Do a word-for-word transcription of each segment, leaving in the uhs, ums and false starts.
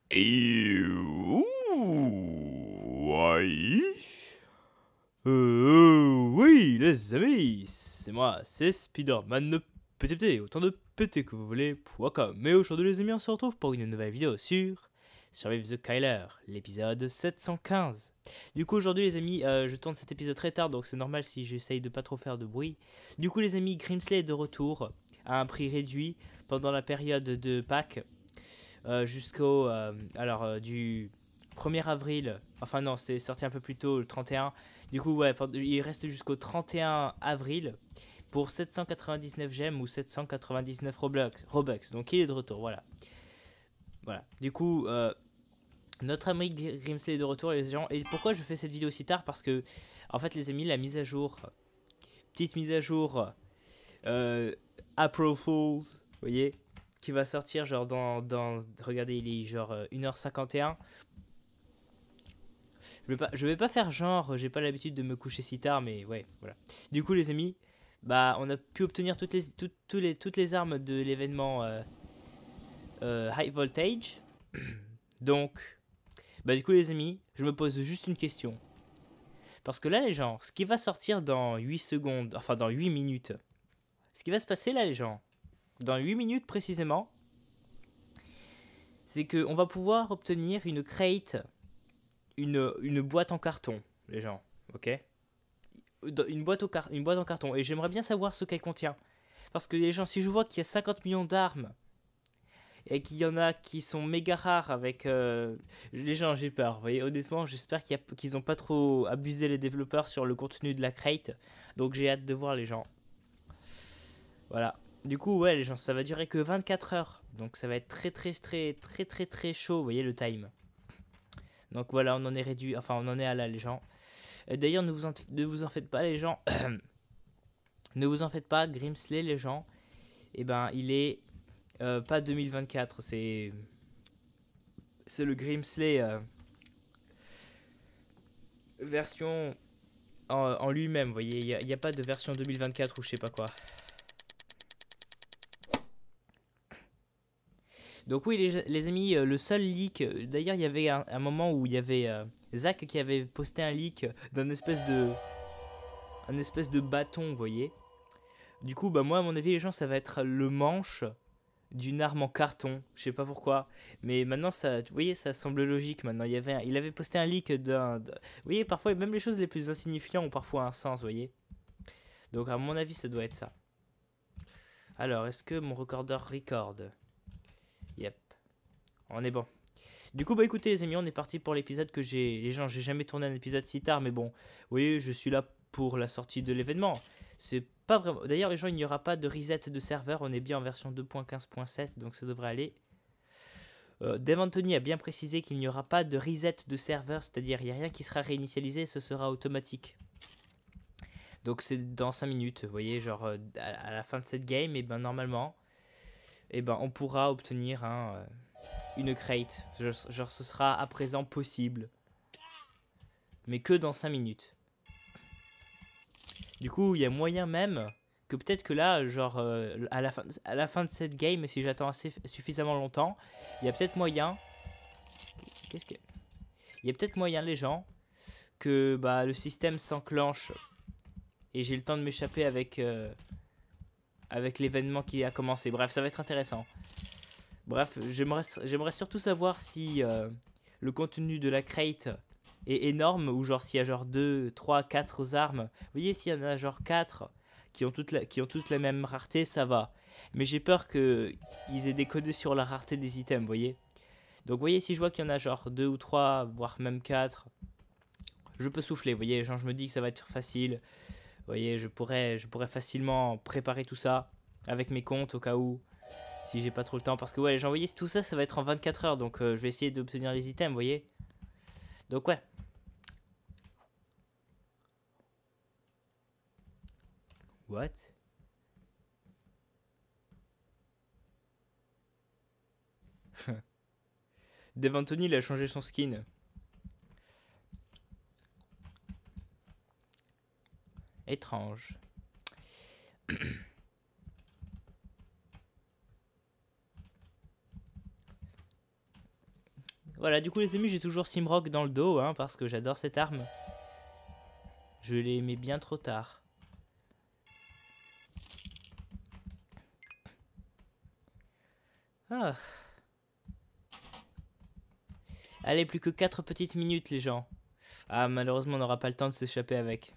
Et ouh, ouais. Euh, oui, les amis, c'est moi, c'est Spider-Man de P T P T, autant de P T que vous voulez, point com. Mais aujourd'hui, les amis, on se retrouve pour une nouvelle vidéo sur Survive the Kyler, l'épisode sept cent quinze. Du coup, aujourd'hui, les amis, euh, je tourne cet épisode très tard, donc c'est normal si j'essaye de pas trop faire de bruit. Du coup, les amis, Grimsley est de retour à un prix réduit pendant la période de Pâques. Euh, jusqu'au euh, alors euh, du premier avril, enfin non, c'est sorti un peu plus tôt, le trente et un. Du coup, ouais, il reste jusqu'au trente et un avril pour sept cent quatre-vingt-dix-neuf gemmes ou sept cent quatre-vingt-dix-neuf Robux, Robux. Donc il est de retour, voilà. Voilà. Du coup, euh, notre ami Grimsley est de retour, les gens. Et pourquoi je fais cette vidéo si tard? Parce que, en fait, les amis, la mise à jour, petite mise à jour, euh, April Fools, vous voyez, qui va sortir genre dans, dans regardez, il est genre euh, une heure cinquante et un. Je vais pas je vais pas faire genre j'ai pas l'habitude de me coucher si tard, mais ouais, voilà. Du coup, les amis, bah on a pu obtenir toutes les toutes, toutes les toutes les armes de l'événement euh, euh, High Voltage. Donc bah du coup, les amis, je me pose juste une question. Parce que là, les gens, ce qui va sortir dans huit secondes, enfin dans huit minutes. Ce qui va se passer là, les gens, dans huit minutes précisément, c'est qu'on va pouvoir obtenir une crate, une, une boîte en carton, les gens, ok? Une boîte, au car une boîte en carton, et j'aimerais bien savoir ce qu'elle contient. Parce que les gens, si je vois qu'il y a cinquante millions d'armes, et qu'il y en a qui sont méga rares avec... Euh, les gens, j'ai peur, vous voyez, honnêtement, j'espère qu'ils qu n'ont pas trop abusé les développeurs sur le contenu de la crate, donc j'ai hâte de voir les gens. Voilà. Du coup, ouais, les gens, ça va durer que vingt-quatre heures. Donc ça va être très, très, très, très, très, très chaud. Vous voyez le time. Donc voilà, on en est réduit. Enfin, on en est à là, les gens. D'ailleurs, ne, vous en, ne vous en faites pas, les gens. Ne vous en faites pas. Grimsley, les gens. Eh ben, il est euh, pas deux mille vingt-quatre. C'est. C'est le Grimsley euh, version en, en lui-même. Vous voyez, il n'y a, a pas de version deux mille vingt-quatre ou je sais pas quoi. Donc oui, les, les amis, euh, le seul leak, euh, d'ailleurs il y avait un, un moment où il y avait euh, Zach qui avait posté un leak d'un espèce de, un espèce de bâton, vous voyez. Du coup, bah moi à mon avis les gens, ça va être le manche d'une arme en carton, je sais pas pourquoi, mais maintenant ça, vous voyez, ça semble logique maintenant. Il y avait, un, il avait posté un leak d'un, vous voyez, parfois même les choses les plus insignifiantes ont parfois un sens, vous voyez. Donc à mon avis ça doit être ça. Alors, est-ce que mon recordeur record? Yep. On est bon. Du coup, bah écoutez les amis, on est parti pour l'épisode que j'ai... Les gens, j'ai jamais tourné un épisode si tard, mais bon, vous voyez, je suis là pour la sortie de l'événement. C'est pas vraiment... D'ailleurs, les gens, il n'y aura pas de reset de serveur, on est bien en version deux point quinze point sept, donc ça devrait aller. Euh, Dave Anthony a bien précisé qu'il n'y aura pas de reset de serveur, c'est-à-dire il n'y a rien qui sera réinitialisé, ce sera automatique. Donc c'est dans cinq minutes, vous voyez, genre euh, à la fin de cette game, et ben normalement, et ben on pourra obtenir un... Euh, une crate, genre, genre ce sera à présent possible, mais que dans cinq minutes. Du coup il y a moyen même que peut-être que là, genre euh, à, la fin, à la fin de cette game, si j'attends assez suffisamment longtemps, il y a peut-être moyen, qu'est-ce que il y a peut-être moyen les gens que bah, le système s'enclenche et j'ai le temps de m'échapper avec euh, avec l'événement qui a commencé. Bref, ça va être intéressant. Bref, j'aimerais surtout savoir si euh, le contenu de la crate est énorme ou genre s'il y a genre deux, trois, quatre armes. Vous voyez, s'il y en a genre quatre qui ont toutes la, qui ont toutes la même rareté, ça va. Mais j'ai peur qu'ils aient décodé sur la rareté des items, vous voyez. Donc vous voyez, si je vois qu'il y en a genre deux ou trois, voire même quatre, je peux souffler, vous voyez. Genre je me dis que ça va être facile. Vous voyez, je pourrais, je pourrais facilement préparer tout ça avec mes comptes au cas où. Si j'ai pas trop le temps, parce que ouais, les gens, vous voyez, tout ça, ça va être en vingt-quatre heures, donc euh, je vais essayer d'obtenir les items, vous voyez. Donc ouais. What? Dave Anthony, il a changé son skin. Étrange. Voilà, du coup les amis, j'ai toujours Simrock dans le dos, hein, parce que j'adore cette arme. Je l'ai aimé bien trop tard. Ah. Allez, plus que quatre petites minutes les gens. Ah, malheureusement on n'aura pas le temps de s'échapper avec.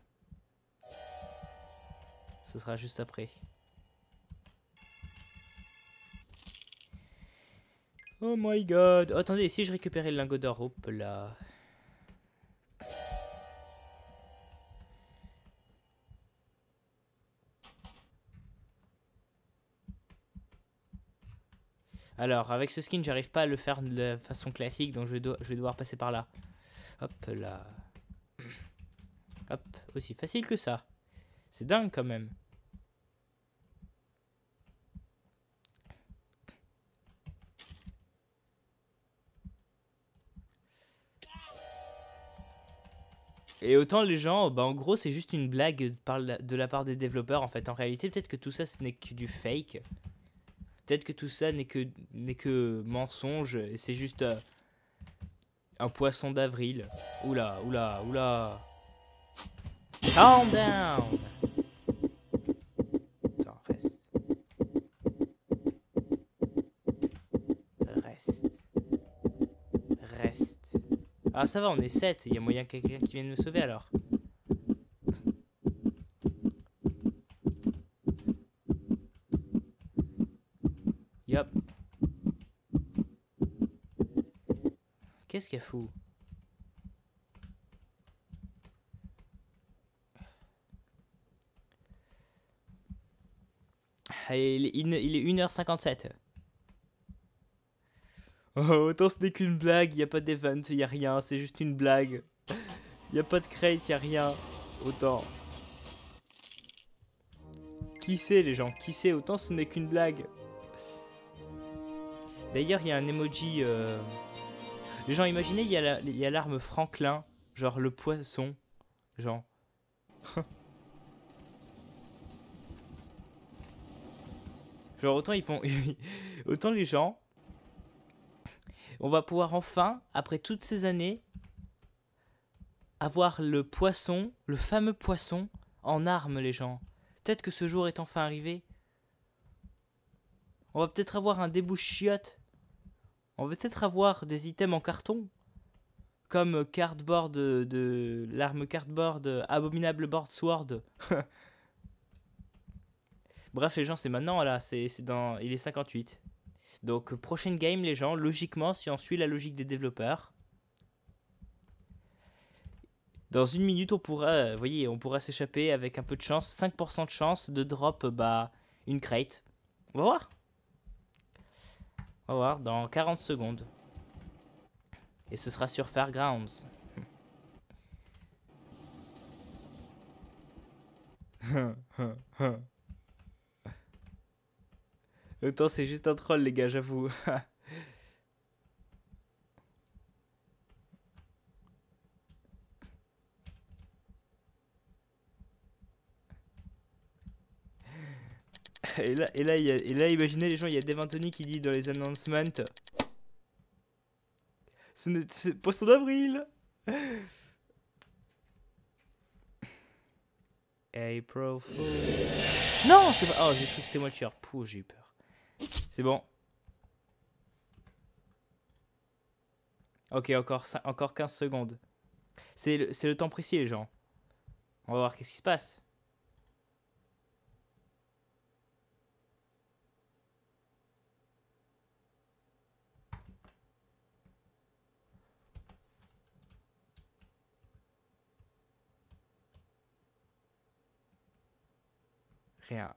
Ce sera juste après. Oh my god. Oh, attendez, si je récupérais le lingot d'or, hop là. Alors, avec ce skin, j'arrive pas à le faire de la façon classique, donc je vais, do je vais devoir passer par là. Hop là. Hop, aussi facile que ça. C'est dingue quand même. Et autant les gens, bah en gros c'est juste une blague par la, de la part des développeurs en fait. En réalité peut-être que tout ça ce n'est que du fake. Peut-être que tout ça n'est que, n'est que mensonge et c'est juste euh, un poisson d'avril. Oula, oula, oula. Calm down. Attends, reste. Reste. Reste. Ah ça va, on est sept, il y a moyen qu'il y ait quelqu'un qui vienne me sauver alors. Yop. Qu'est-ce qu'elle fout? Allez, il est, il est une heure cinquante-sept. Oh, autant ce n'est qu'une blague, il n'y a pas d'event, il n'y a rien, c'est juste une blague. Il n'y a pas de crate, il n'y a rien. Autant. Qui sait les gens, qui sait, autant ce n'est qu'une blague. D'ailleurs, il y a un emoji... Euh... Les gens, imaginez, il y a l'arme Franklin, genre le poisson, genre... genre autant ils font... autant les gens... On va pouvoir enfin, après toutes ces années, avoir le poisson, le fameux poisson, en armes, les gens. Peut-être que ce jour est enfin arrivé. On va peut-être avoir un débouche-chiotte. On va peut-être avoir des items en carton. Comme cardboard de, de l'arme cardboard, abominable board sword. Bref, les gens, c'est maintenant, là. C'est dans... Il est cinquante-huit. Donc, prochaine game, les gens, logiquement, si on suit la logique des développeurs, dans une minute, on pourra, vous voyez, on pourra s'échapper avec un peu de chance, cinq pour cent de chance de drop, bah, une crate. On va voir. On va voir dans quarante secondes. Et ce sera sur Fairgrounds. Autant c'est juste un troll les gars, j'avoue. Et là, et, là, y a, et là, imaginez les gens, il y a Dave Anthony qui dit dans les announcements, ce n'est poisson d'avril. April Fool. Non, c'est pas... Oh, j'ai cru que c'était moi le tueur. Pouh, j'ai eu peur. C'est bon. Ok, encore, encore quinze secondes. C'est le, le temps précis, les gens. On va voir qu'est-ce qui se passe. Rien.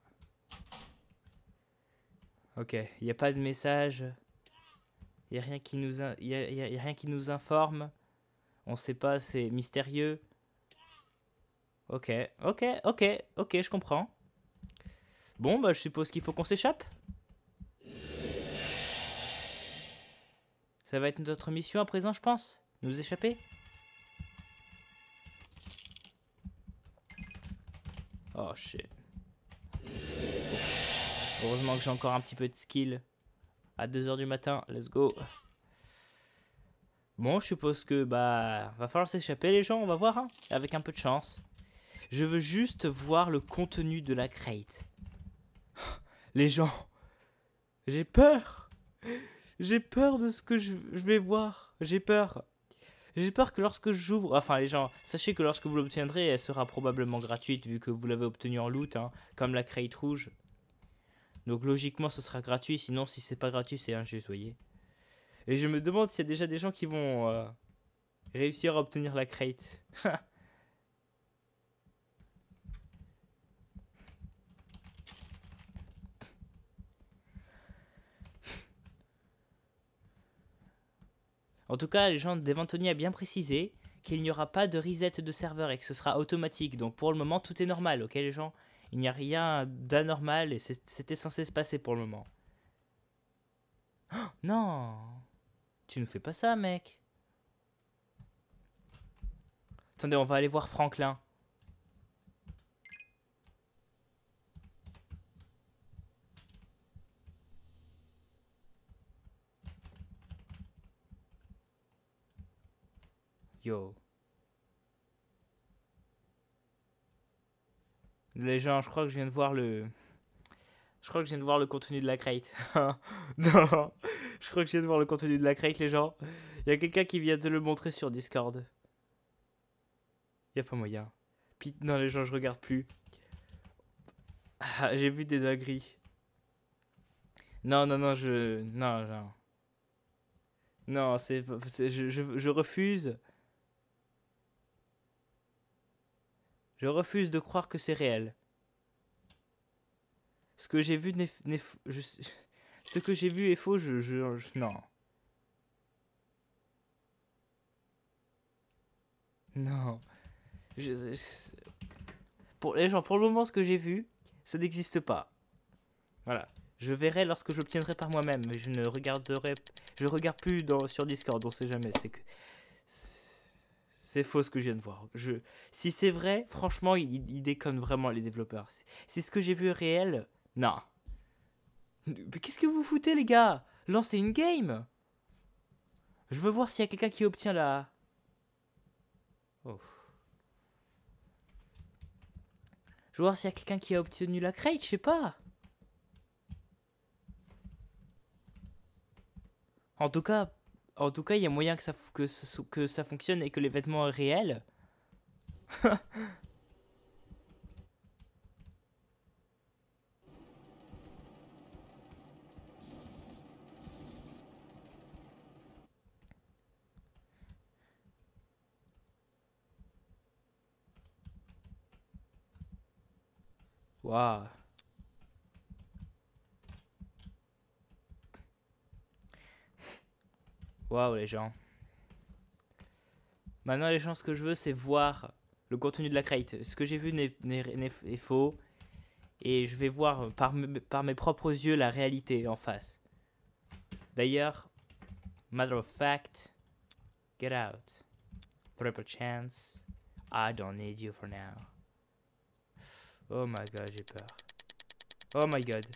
Ok, il n'y a pas de message. Il n'y a rien qui nous, y a, y a, y a rien qui nous informe. On sait pas, c'est mystérieux. Ok, ok, ok, ok, je comprends. Bon, bah je suppose qu'il faut qu'on s'échappe. Ça va être notre mission à présent, je pense. Nous échapper. Oh shit. Heureusement que j'ai encore un petit peu de skill. À deux heures du matin, let's go. Bon, je suppose que bah va falloir s'échapper les gens, on va voir, hein, avec un peu de chance. Je veux juste voir le contenu de la crate. Les gens, j'ai peur. J'ai peur de ce que je, je vais voir. J'ai peur. J'ai peur que lorsque j'ouvre... Enfin, les gens, sachez que lorsque vous l'obtiendrez, elle sera probablement gratuite vu que vous l'avez obtenue en loot, hein, comme la crate rouge. Donc logiquement, ce sera gratuit. Sinon, si c'est pas gratuit, c'est injuste, voyez. Et je me demande s'il y a déjà des gens qui vont euh, réussir à obtenir la crate. En tout cas, les gens d'Evantoni a bien précisé qu'il n'y aura pas de reset de serveur et que ce sera automatique. Donc pour le moment, tout est normal, ok les gens? Il n'y a rien d'anormal et c'était censé se passer pour le moment. Oh, non! Tu ne fais pas ça, mec. Attendez, on va aller voir Franklin. Yo. Les gens, je crois que je viens de voir le... Je crois que je viens de voir le contenu de la crate. Non, je crois que je viens de voir le contenu de la crate, les gens. Il y a quelqu'un qui vient de le montrer sur Discord. Il n'y a pas moyen. Pit, non, les gens, je regarde plus. Ah, j'ai vu des dingueries. Non, non, non, je... Non, non. Non, c'est... Je, je, je refuse. Je refuse de croire que c'est réel. Ce que j'ai vu n'est... Je... Ce que j'ai vu est faux, je... je, je non. Non. Je, je, pour les gens, pour le moment, ce que j'ai vu, ça n'existe pas. Voilà. Je verrai lorsque j'obtiendrai par moi-même, mais je ne regarderai... Je regarde plus dans, sur Discord, on sait jamais. C'est que... C'est faux ce que je viens de voir. Je... Si c'est vrai, franchement, ils il déconnent vraiment les développeurs. Si ce que j'ai vu est réel, non. Mais qu'est-ce que vous foutez, les gars? Lancez une game. Je veux voir s'il y a quelqu'un qui obtient la... Oh. Je veux voir s'il y a quelqu'un qui a obtenu la crate, je sais pas. En tout cas, en tout cas, il y a moyen que ça, que, ce, que ça fonctionne et que l'événement est réel. Waouh. Waouh, les gens. Maintenant, les gens, ce que je veux, c'est voir le contenu de la crate. Ce que j'ai vu n'est, n'est, n'est, est faux. Et je vais voir par, par mes propres yeux la réalité en face. D'ailleurs, matter of fact, get out. Triple chance. I don't need you for now. Oh my god, j'ai peur. Oh my god.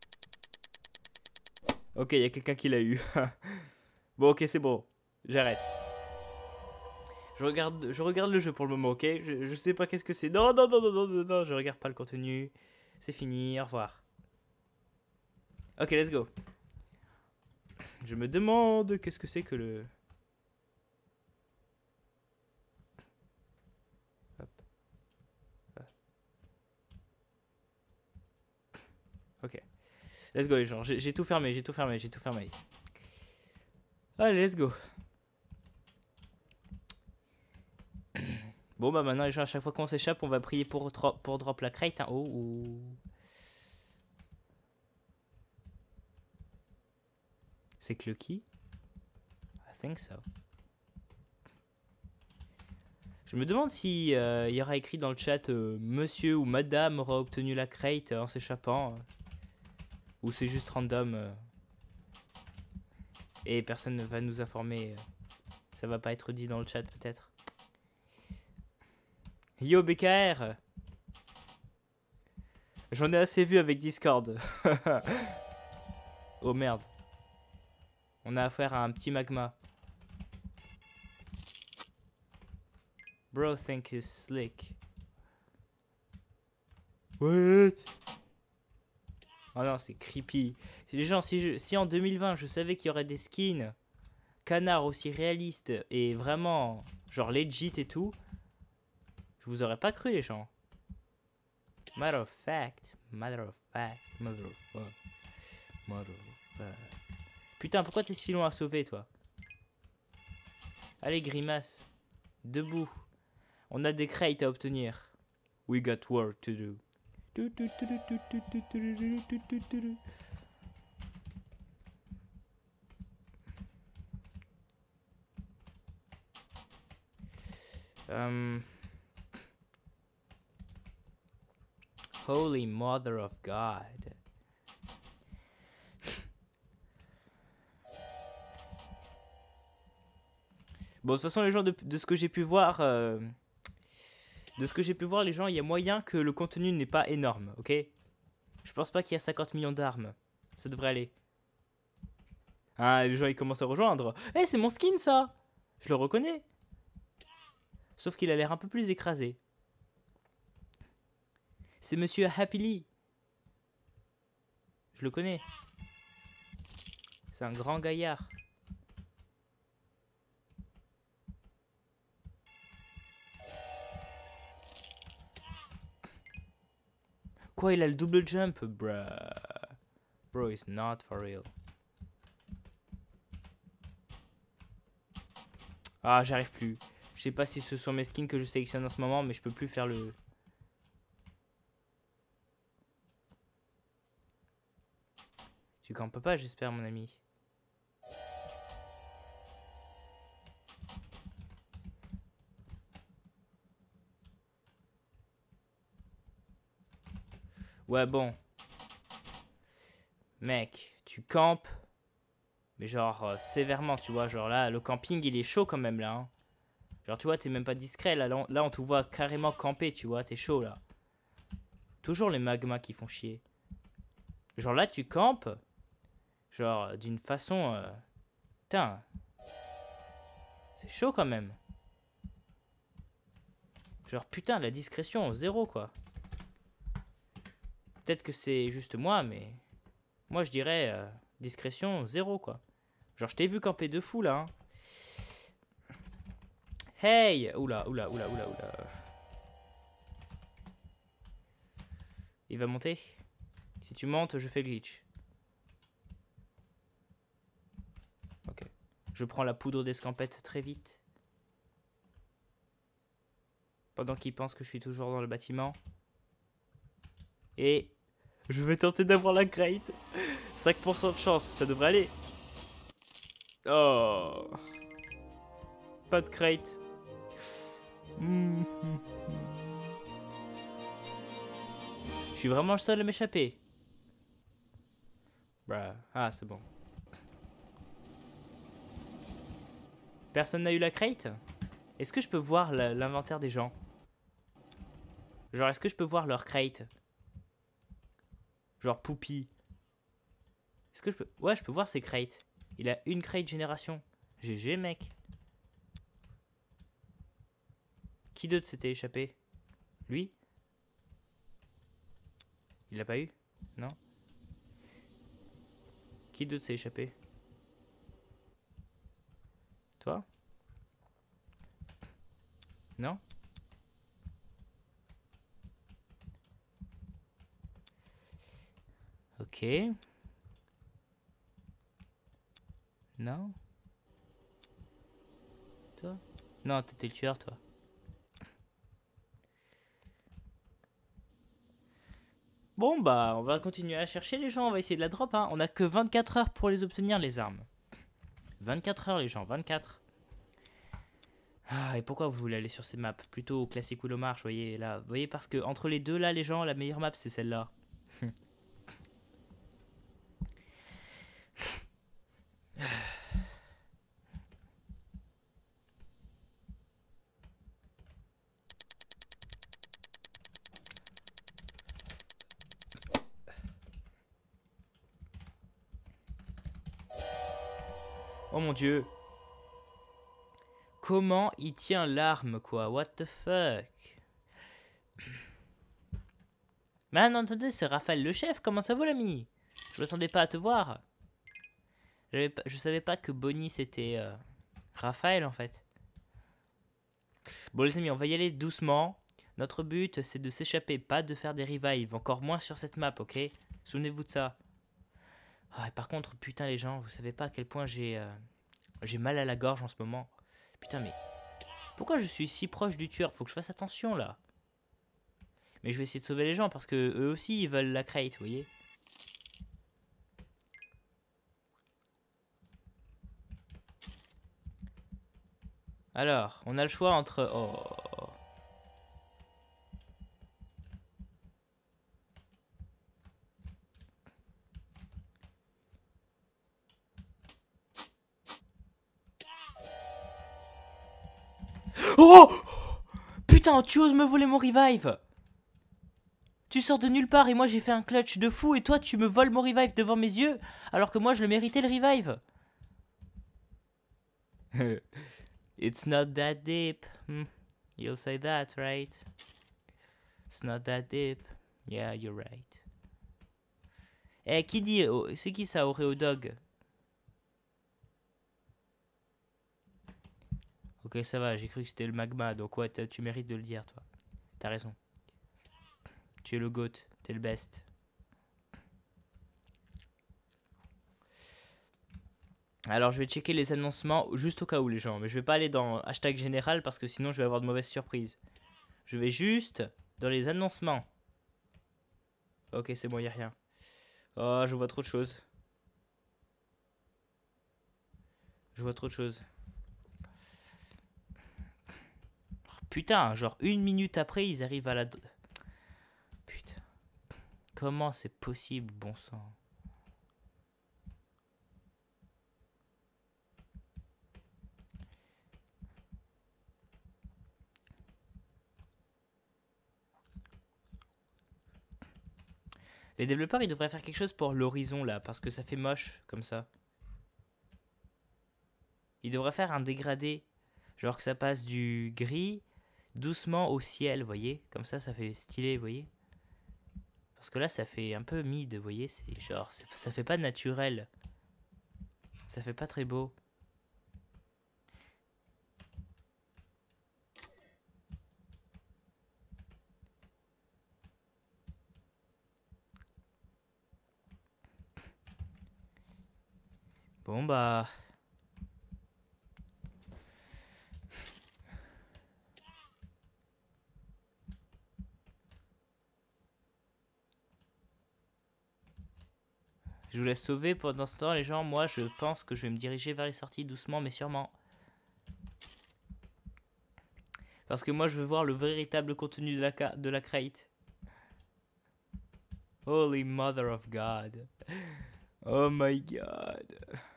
Ok, il y a quelqu'un qui l'a eu. Bon, ok, c'est bon. J'arrête. Je regarde, je regarde le jeu pour le moment, ok? Je, je sais pas qu'est-ce que c'est. Non, non, non, non, non, non, non, je regarde pas le contenu. C'est fini, au revoir. Ok, let's go. Je me demande qu'est-ce que c'est que le... Hop. Ok. Let's go les gens. J'ai tout fermé, j'ai tout fermé, j'ai tout fermé. Allez, let's go. Bon bah maintenant les gens, à chaque fois qu'on s'échappe, on va prier pour, pour drop la crate. Hein. Oh, oh. C'est Clucky? I think so. Je me demande si euh, il y aura écrit dans le chat euh, monsieur ou madame aura obtenu la crate en s'échappant. Euh, ou c'est juste random. Euh, et personne ne va nous informer. Euh, ça va pas être dit dans le chat peut-être. Yo B K R. J'en ai assez vu avec Discord. Oh merde. On a affaire à un petit magma. Bro think he's slick. What? Oh non, c'est creepy. Les gens, si, je, si en deux mille vingt, je savais qu'il y aurait des skins canards aussi réalistes et vraiment, genre legit et tout, je vous aurais pas cru, les gens. Matter of fact, matter of fact, matter of fact, matter of fact. Putain, pourquoi t'es si long à sauver, toi? Allez, grimace. Debout. On a des crates à obtenir. We got work to do. Um, Holy Mother of God. Bon, de toute façon, les gens, de, de ce que j'ai pu voir, euh, de ce que j'ai pu voir, les gens, il y a moyen que le contenu n'est pas énorme, ok? Je pense pas qu'il y a cinquante millions d'armes. Ça devrait aller. Ah, les gens, ils commencent à rejoindre. Eh, hey, c'est mon skin, ça! Je le reconnais. Sauf qu'il a l'air un peu plus écrasé. C'est Monsieur Happily. Je le connais. C'est un grand gaillard. Quoi, il a le double jump, bruh. Bro, it's not for real. Ah, j'arrive plus. Je sais pas si ce sont mes skins que je sélectionne en ce moment, mais je peux plus faire le... Tu campes pas, j'espère, mon ami. Ouais, bon. Mec, tu campes. Mais genre, euh, sévèrement, tu vois. Genre là, le camping, il est chaud quand même, là. Hein. Genre, tu vois, t'es même pas discret. Là, là, on, là, on te voit carrément camper, tu vois. T'es chaud, là. Toujours les magmas qui font chier. Genre là, tu campes. Genre, d'une façon... Euh... Putain. C'est chaud, quand même. Genre, putain, la discrétion, zéro, quoi. Peut-être que c'est juste moi, mais... Moi, je dirais... Euh, discrétion, zéro, quoi. Genre, je t'ai vu camper de fou, là. Hein. Hey! Oula, oula, oula, oula, oula. Il va monter. Si tu montes, je fais glitch. Ok. Je prends la poudre d'escampette très vite. Pendant qu'il pense que je suis toujours dans le bâtiment. Et... Je vais tenter d'avoir la crate. cinq pour cent de chance, ça devrait aller. Oh. Pas de crate. Mmh. Je suis vraiment le seul à m'échapper. Bah, ah, c'est bon. Personne n'a eu la crate? Est-ce que je peux voir l'inventaire des gens? Genre, est-ce que je peux voir leur crate? Genre Poupie. Est-ce que je peux... Ouais, je peux voir ses crates. Il a une crate génération. G G, mec. Qui d'autre s'était échappé? Lui? Il l'a pas eu? Non? Qui d'autre s'est échappé? Toi? Non? Ok. Non? Toi? Non, t'étais le tueur, toi. Bon, bah, on va continuer à chercher les gens. On va essayer de la drop, hein. On a que vingt-quatre heures pour les obtenir, les armes. vingt-quatre heures, les gens, vingt-quatre. Ah, et pourquoi vous voulez aller sur ces maps? Plutôt au classique ou marche, vous voyez, là. Vous voyez, parce que entre les deux, là, les gens, la meilleure map, c'est celle-là. Oh mon dieu. Comment il tient l'arme, quoi? What the fuck? Mais non, attendez, c'est Raphaël le chef. Comment ça va, l'ami? Je m'attendais pas à te voir. Pas, je savais pas que Bonnie c'était euh, Raphaël en fait. Bon les amis, on va y aller doucement. Notre but c'est de s'échapper, pas de faire des revives. Encore moins sur cette map, ok? Souvenez-vous de ça. Oh, et par contre, putain les gens, vous savez pas à quel point j'ai euh, j'ai mal à la gorge en ce moment. Putain mais... Pourquoi je suis si proche du tueur? Faut que je fasse attention là. Mais je vais essayer de sauver les gens parce que eux aussi ils veulent la crate, vous voyez? Alors, on a le choix entre... Oh... Oh! Putain, tu oses me voler mon revive! Tu sors de nulle part et moi j'ai fait un clutch de fou et toi tu me voles mon revive devant mes yeux alors que moi je le méritais le revive. It's not that deep. Hmm. You'll say that, right? It's not that deep. Yeah, you're right. Eh, qui dit... Oh, c'est qui ça, Oreo Dog? Ok, ça va, j'ai cru que c'était le magma, donc ouais, tu mérites de le dire, toi. T'as raison. Tu es le GOAT, t'es le best. Alors, je vais checker les annoncements juste au cas où, les gens. Mais je vais pas aller dans hashtag général parce que sinon je vais avoir de mauvaises surprises. Je vais juste dans les annoncements. Ok, c'est bon, y a rien. Oh, je vois trop de choses. Je vois trop de choses. Putain, genre une minute après, ils arrivent à la... Putain. Comment c'est possible, bon sang? Les développeurs, ils devraient faire quelque chose pour l'horizon, là, parce que ça fait moche, comme ça. Ils devraient faire un dégradé. Genre que ça passe du gris doucement au ciel, vous voyez? Comme ça, ça fait stylé, vous voyez? Parce que là, ça fait un peu mid, vous voyez? C'est genre, ça fait pas naturel. Ça fait pas très beau. Bon, bah... Je vous laisse sauver pendant ce temps, les gens. Moi, je pense que je vais me diriger vers les sorties doucement, mais sûrement. Parce que moi, je veux voir le véritable contenu de la, de la crate. Holy Mother of God. Oh my God.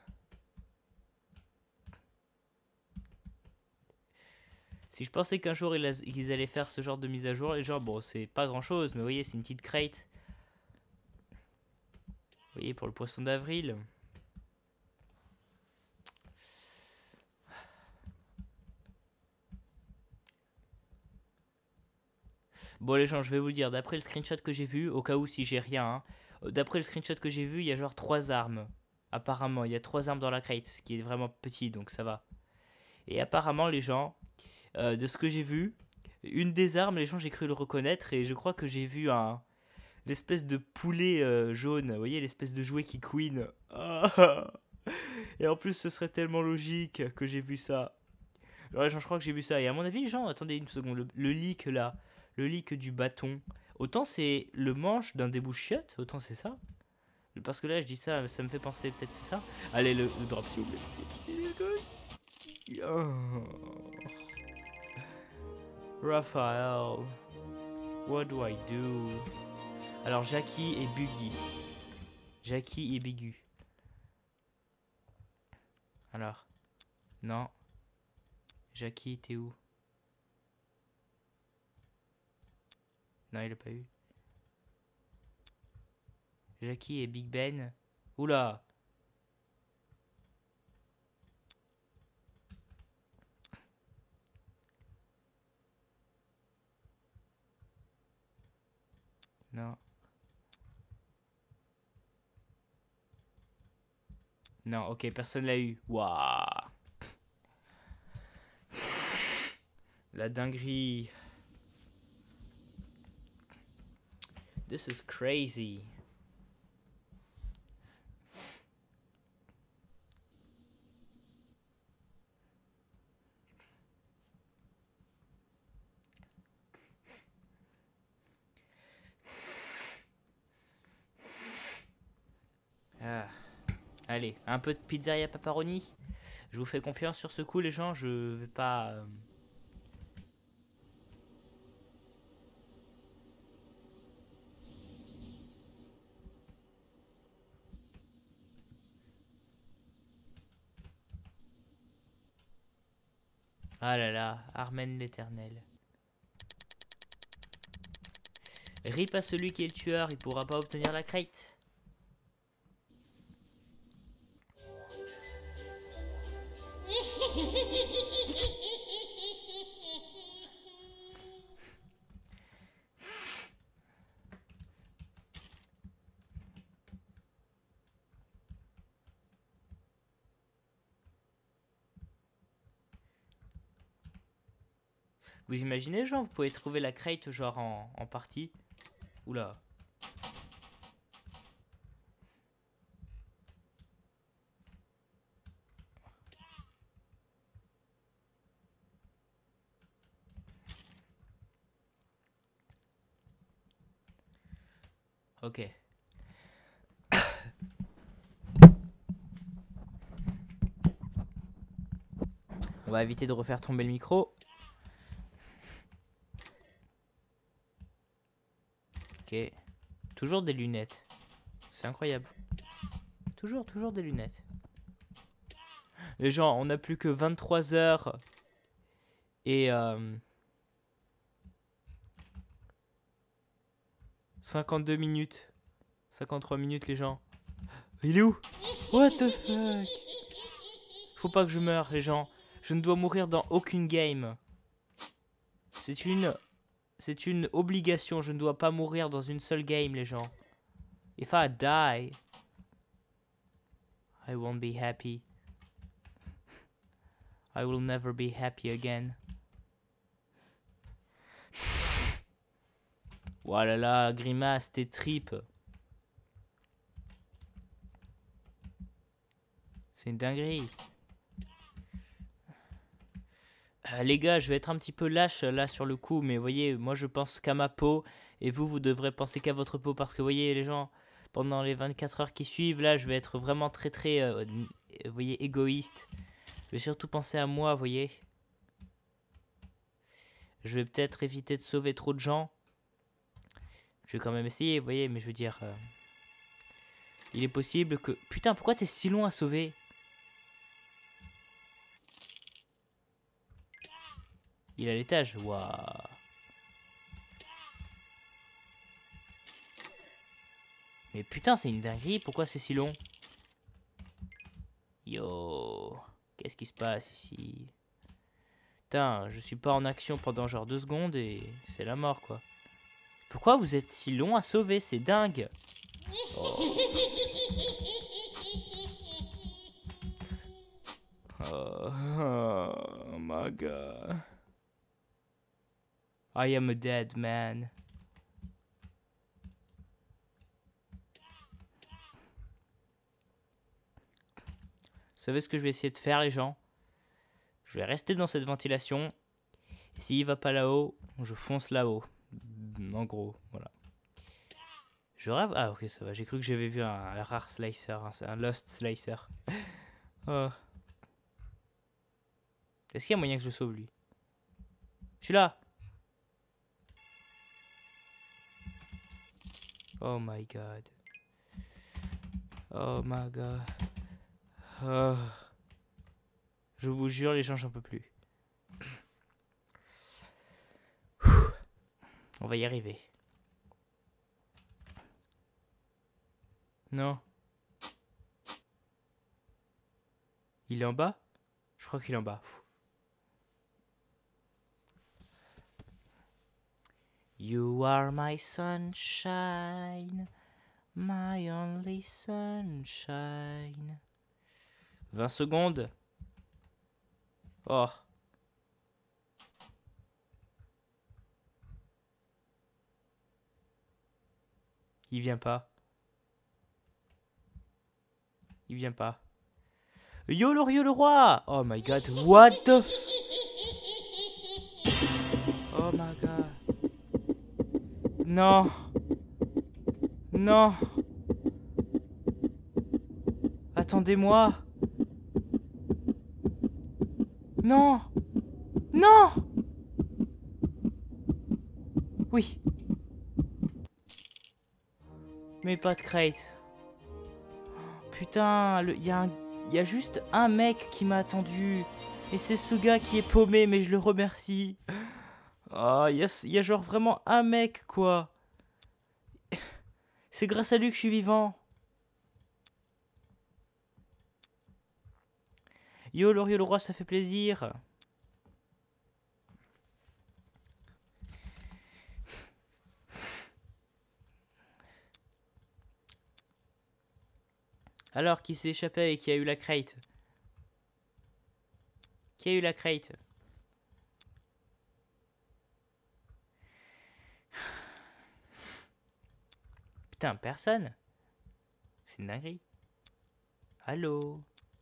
Si je pensais qu'un jour ils allaient faire ce genre de mise à jour, les gens, bon, c'est pas grand chose, mais vous voyez, c'est une petite crate. Vous voyez, pour le poisson d'avril. Bon, les gens, je vais vous le dire, d'après le screenshot que j'ai vu, au cas où si j'ai rien, hein, d'après le screenshot que j'ai vu, il y a genre trois armes. Apparemment, il y a trois armes dans la crate, ce qui est vraiment petit, donc ça va. Et apparemment, les gens, euh, de ce que j'ai vu, une des armes, les gens, j'ai cru le reconnaître, et je crois que j'ai vu un... l'espèce de poulet euh, jaune, vous voyez, l'espèce de jouet qui queen. Et en plus, ce serait tellement logique que j'ai vu ça. Alors, les gens, je crois que j'ai vu ça. Et à mon avis, les gens, attendez une seconde, le, le leak là, le leak du bâton, autant c'est le manche d'un débouchiote, autant c'est ça. Parce que là, je dis ça, ça me fait penser, peut-être c'est ça. Allez, le, le drop, s'il vous plaît. Oh. Raphaël, what do I do? Alors, Jackie et Buggy. Jackie et Bigu. Alors, non. Jackie, t'es où? Non, il a pas eu. Jackie et Big Ben. Oula! Non. Non, ok, personne l'a eu. Waouh. La dinguerie. This is crazy. Ah. Allez, un peu de pizzeria pepperoni. Je vous fais confiance sur ce coup, les gens. Je vais pas. euh, Ah là là, Armen l'Éternel. Rip à celui qui est le tueur, il pourra pas obtenir la crate. Vous imaginez, genre, vous pouvez trouver la crate, genre, en, en partie. Oula. Ok. On va éviter de refaire tomber le micro. Ok. Toujours des lunettes. C'est incroyable. Toujours, toujours des lunettes. Les gens, on n'a plus que vingt-trois heures. Et... Euh, cinquante-deux minutes. cinquante-trois minutes, les gens. Il est où? What the fuck? Faut pas que je meure, les gens. Je ne dois mourir dans aucune game. C'est une... C'est une obligation. Je ne dois pas mourir dans une seule game, les gens. If I die, I won't be happy. I will never be happy again. Voilà là, grimace, tes tripes. C'est une dinguerie. Euh, les gars, je vais être un petit peu lâche là sur le coup, mais voyez, moi je pense qu'à ma peau, et vous, vous devrez penser qu'à votre peau, parce que voyez les gens, pendant les vingt-quatre heures qui suivent, là, je vais être vraiment très très, euh, vous voyez, égoïste. Je vais surtout penser à moi, voyez. Je vais peut-être éviter de sauver trop de gens. Je vais quand même essayer, vous voyez, mais je veux dire... Euh, il est possible que... Putain, pourquoi t'es si long à sauver? Il est à l'étage, waouh. Mais putain, c'est une dinguerie, pourquoi c'est si long? Yo, qu'est-ce qui se passe ici? Putain, je suis pas en action pendant genre deux secondes et c'est la mort quoi. Pourquoi vous êtes si long à sauver? C'est dingue. Oh. Oh, oh my god. I am a dead man. Vous savez ce que je vais essayer de faire les gens? Je vais rester dans cette ventilation. Et s'il va pas là-haut, je fonce là-haut. En gros, voilà. Je rêve... Ah ok, ça va. J'ai cru que j'avais vu un, un rare slicer, un, un lost slicer. Oh. Est-ce qu'il y a moyen que je sauve lui? Je suis là. Oh my god. Oh my god. Oh. Je vous jure les gens, j'en peux plus. On va y arriver. Non. Il est en bas? Je crois qu'il est en bas. You are my sunshine, my only sunshine. vingt secondes. Oh. Il vient pas. Il vient pas. Yo le yo le roi. Oh my god. What the f... Oh my god. Non. Non. Attendez-moi. Non. Non. Oui. Mais pas de crate. Putain, il y, y a juste un mec qui m'a attendu. Et c'est ce gars qui est paumé, mais je le remercie. Oh, il y a, y a genre vraiment un mec, quoi. C'est grâce à lui que je suis vivant. Yo, Loriot le roi, ça fait plaisir. Alors, qui s'est échappé et qui a eu la crate? Qui a eu la crate? Putain, personne. C'est une dinguerie. Allô?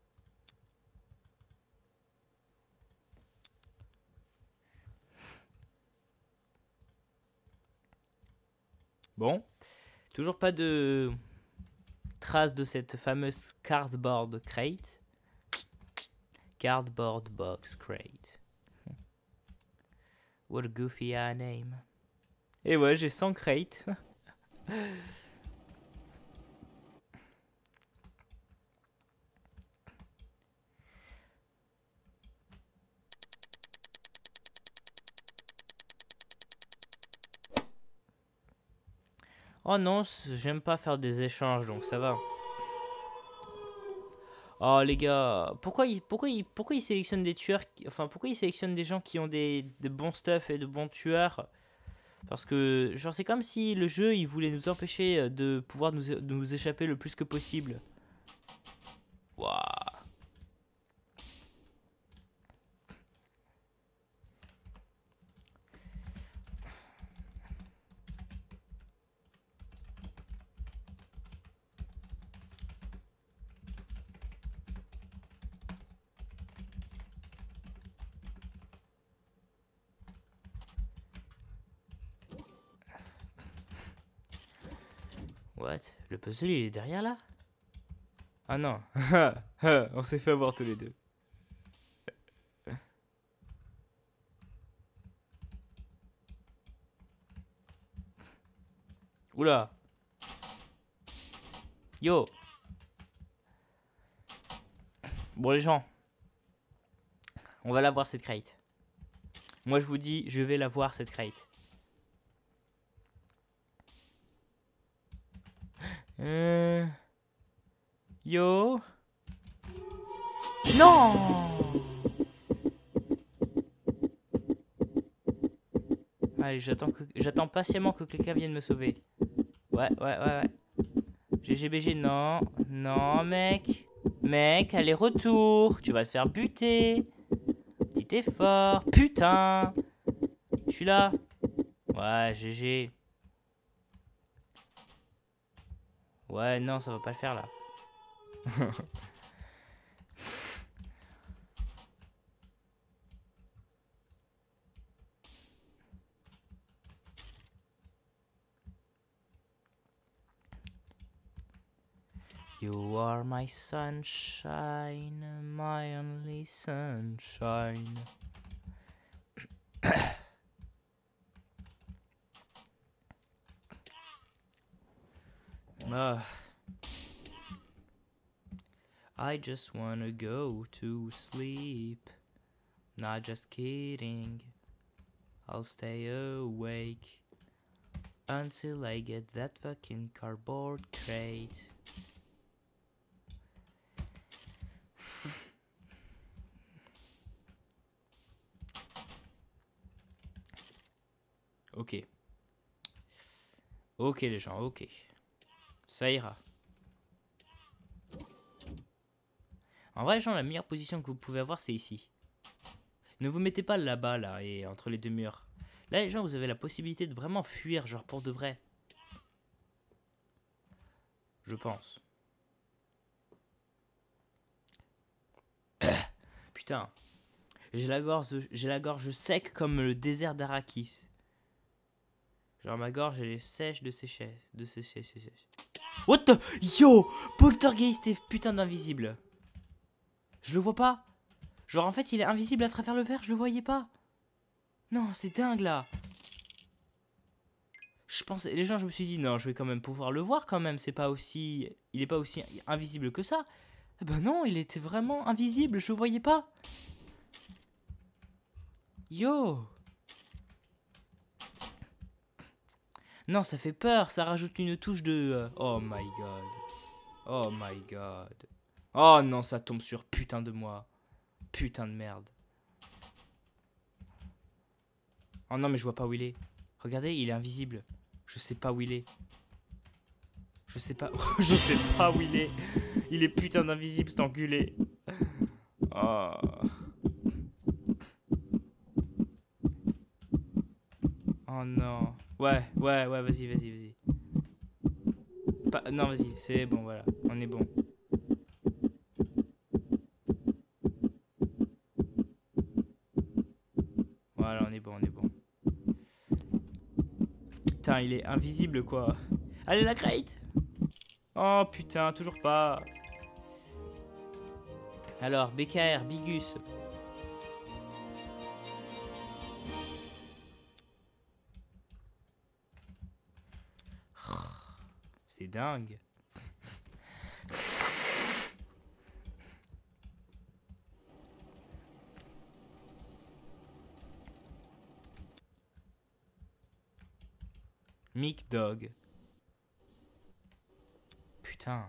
Bon. Toujours pas de trace de cette fameuse cardboard crate. Cardboard box crate. What a goofy name. Et ouais, j'ai cent crates. Oh non, j'aime pas faire des échanges, donc ça va. Oh les gars, pourquoi ils, pourquoi ils, pourquoi ils sélectionnent des tueurs qui, enfin pourquoi ils sélectionnent des gens qui ont des, de bons stuff et de bons tueurs? Parce que genre c'est comme si le jeu il voulait nous empêcher de pouvoir nous, de nous échapper le plus que possible. Waouh. What? Le puzzle il est derrière là? Ah non. On s'est fait avoir tous les deux. Oula. Yo. Bon les gens. On va la voir cette crate. Moi je vous dis, je vais la voir cette crate. Euh... Yo. Non. Allez, j'attends que j'attends patiemment que quelqu'un vienne me sauver. Ouais, ouais, ouais, ouais. G G B G, non. Non, mec. Mec, allez, retour. Tu vas te faire buter. Petit effort. Putain. Je suis là. Ouais, G G. Ouais, non, ça va pas le faire, là. You are my sunshine, my only sunshine. uh, I just wanna go to sleep. Not just kidding. I'll stay awake until I get that fucking cardboard crate. Ok. Ok les gens, ok. Ça ira. En vrai, les gens, la meilleure position que vous pouvez avoir, c'est ici. Ne vous mettez pas là-bas, là, et entre les deux murs. Là, les gens, vous avez la possibilité de vraiment fuir, genre pour de vrai. Je pense. Putain. J'ai la gorge, j'ai la gorge sec comme le désert d'Arakis. Genre ma gorge, elle est sèche de séchesse. De séchesse, séchesse. What the... Yo, Poltergeist est putain d'invisible. Je le vois pas. Genre en fait, il est invisible à travers le verre, je le voyais pas. Non, c'est dingue là. Je pensais, les gens, je me suis dit non, je vais quand même pouvoir le voir quand même. C'est pas aussi, il est pas aussi invisible que ça. Eh ben non, il était vraiment invisible, je le voyais pas. Yo. Non, ça fait peur, ça rajoute une touche de... euh, Oh my god. Oh my god. Oh non, ça tombe sur putain de moi. Putain de merde. Oh non, mais je vois pas où il est. Regardez, il est invisible. Je sais pas où il est. Je sais pas... je sais pas où il est. Il est putain d'invisible, cet enculé. Oh. Oh non. Ouais, ouais, ouais, vas-y, vas-y, vas-y. Pas... Non, vas-y, c'est bon, voilà. On est bon. Voilà, on est bon, on est bon. Putain, il est invisible, quoi. Allez, la crate. Oh, putain, toujours pas. Alors, B K R, Bigus. C'est dingue. Mick Dog. Putain.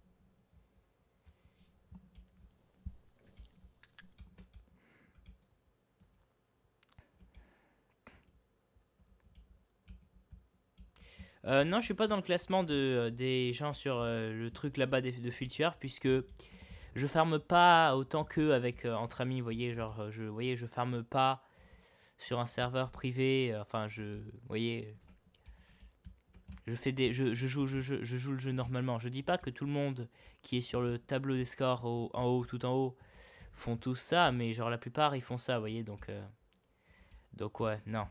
Euh, non, je suis pas dans le classement de, euh, des gens sur euh, le truc là-bas de, de Future, puisque je farme pas autant qu'eux avec euh, entre amis, vous voyez, genre euh, je, vous voyez, je farme pas sur un serveur privé, euh, enfin je, vous voyez, je fais des, je, je joue, je, je, je joue le jeu normalement. Je dis pas que tout le monde qui est sur le tableau des scores au- en haut, tout en haut, font tous ça, mais genre la plupart ils font ça, vous voyez, donc euh, donc ouais, non.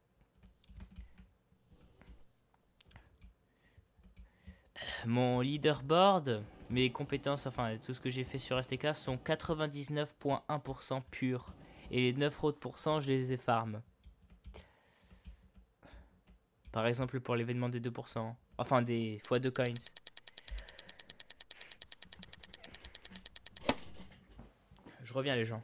Mon leaderboard, mes compétences, enfin tout ce que j'ai fait sur S T K sont quatre-vingt-dix-neuf virgule un pour cent purs. Et les neuf autres pourcents, je les ai farm. Par exemple pour l'événement des deux pour cent. Enfin des fois deux coins. Je reviens les gens.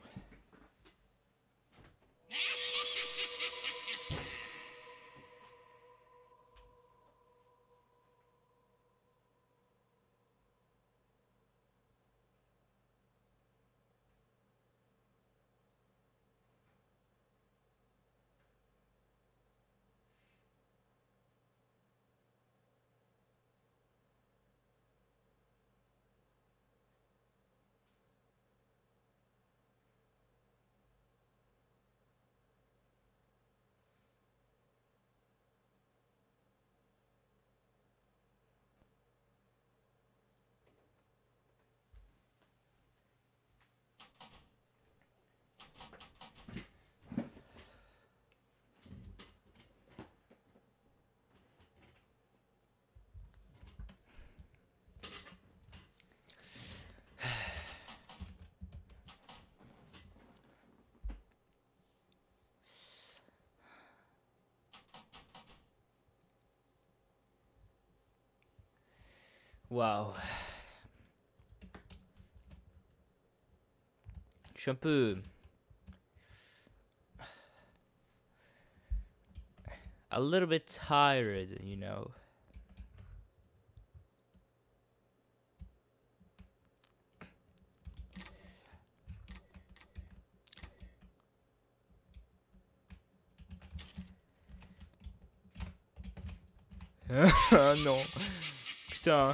Waouh. Je suis un peu... A little bit tired, you know. Ah non. Putain.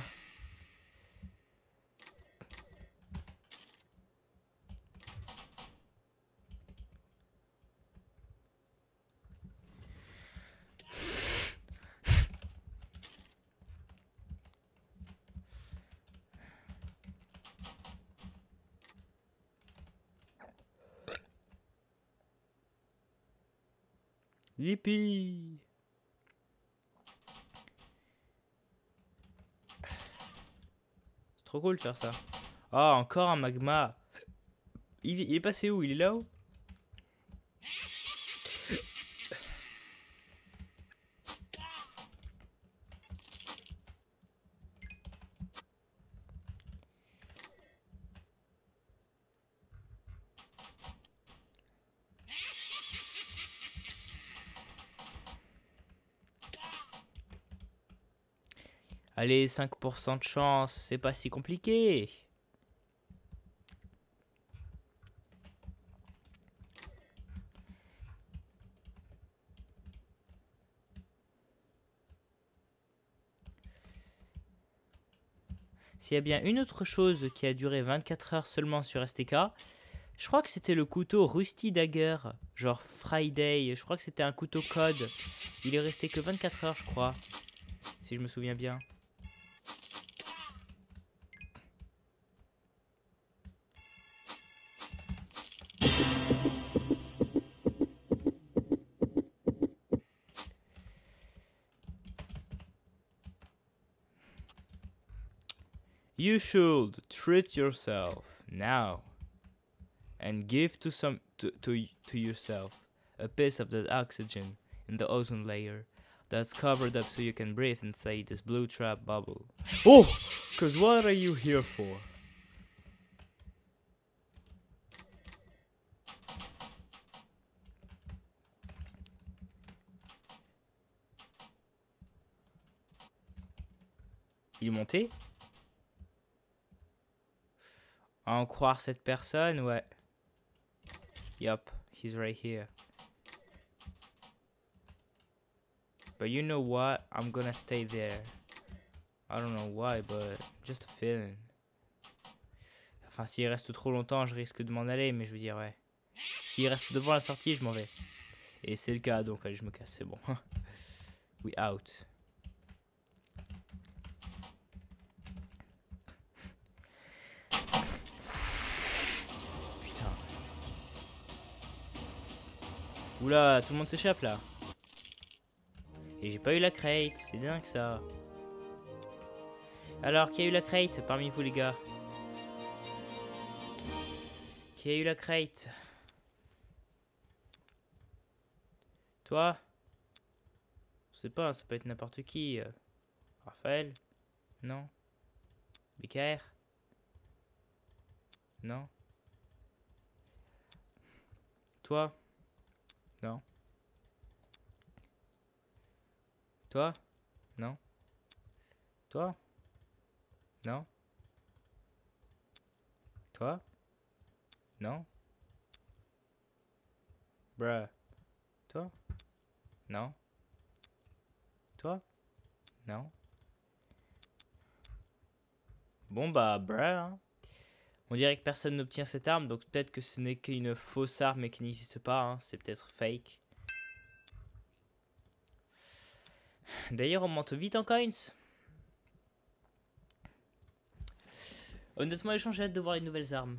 Yippee. C'est trop cool de faire ça. Ah, encore un magma. Il, il est passé où? Il est là-haut? Allez, cinq pour cent de chance, c'est pas si compliqué. S'il y a bien une autre chose qui a duré vingt-quatre heures seulement sur S T K, je crois que c'était le couteau Rusty Dagger, genre Friday, je crois que c'était un couteau code. Il est resté que vingt-quatre heures, je crois, si je me souviens bien. You should treat yourself now and give to some to, to, to yourself a piece of that oxygen in the ozone layer that's covered up so you can breathe inside this blue trap bubble. Oh, cause what are you here for? Il est monté? À en croire cette personne, ouais. Yup, he's right here. But you know what? I'm gonna stay there. I don't know why, but just a feeling. Enfin, s'il reste trop longtemps, je risque de m'en aller, mais je veux dire, ouais. S'il reste devant la sortie, je m'en vais. Et c'est le cas, donc allez, je me casse, c'est bon. We out. Putain. Oula, tout le monde s'échappe là. Et j'ai pas eu la crate, c'est dingue ça. Alors, qui a eu la crate parmi vous les gars? Qui a eu la crate? Toi? Je sais pas, ça peut être n'importe qui. Raphaël? Non? B K R? Non? Toi? Non? Toi? Non? Toi? Non? Toi? Non? Bruh. Toi? Non? Toi? Non? Bon bah, bruh, hein. On dirait que personne n'obtient cette arme, donc peut-être que ce n'est qu'une fausse arme et qui n'existe pas, hein. C'est peut-être fake. D'ailleurs, on monte vite en coins. Honnêtement, j'ai hâte de voir les nouvelles armes.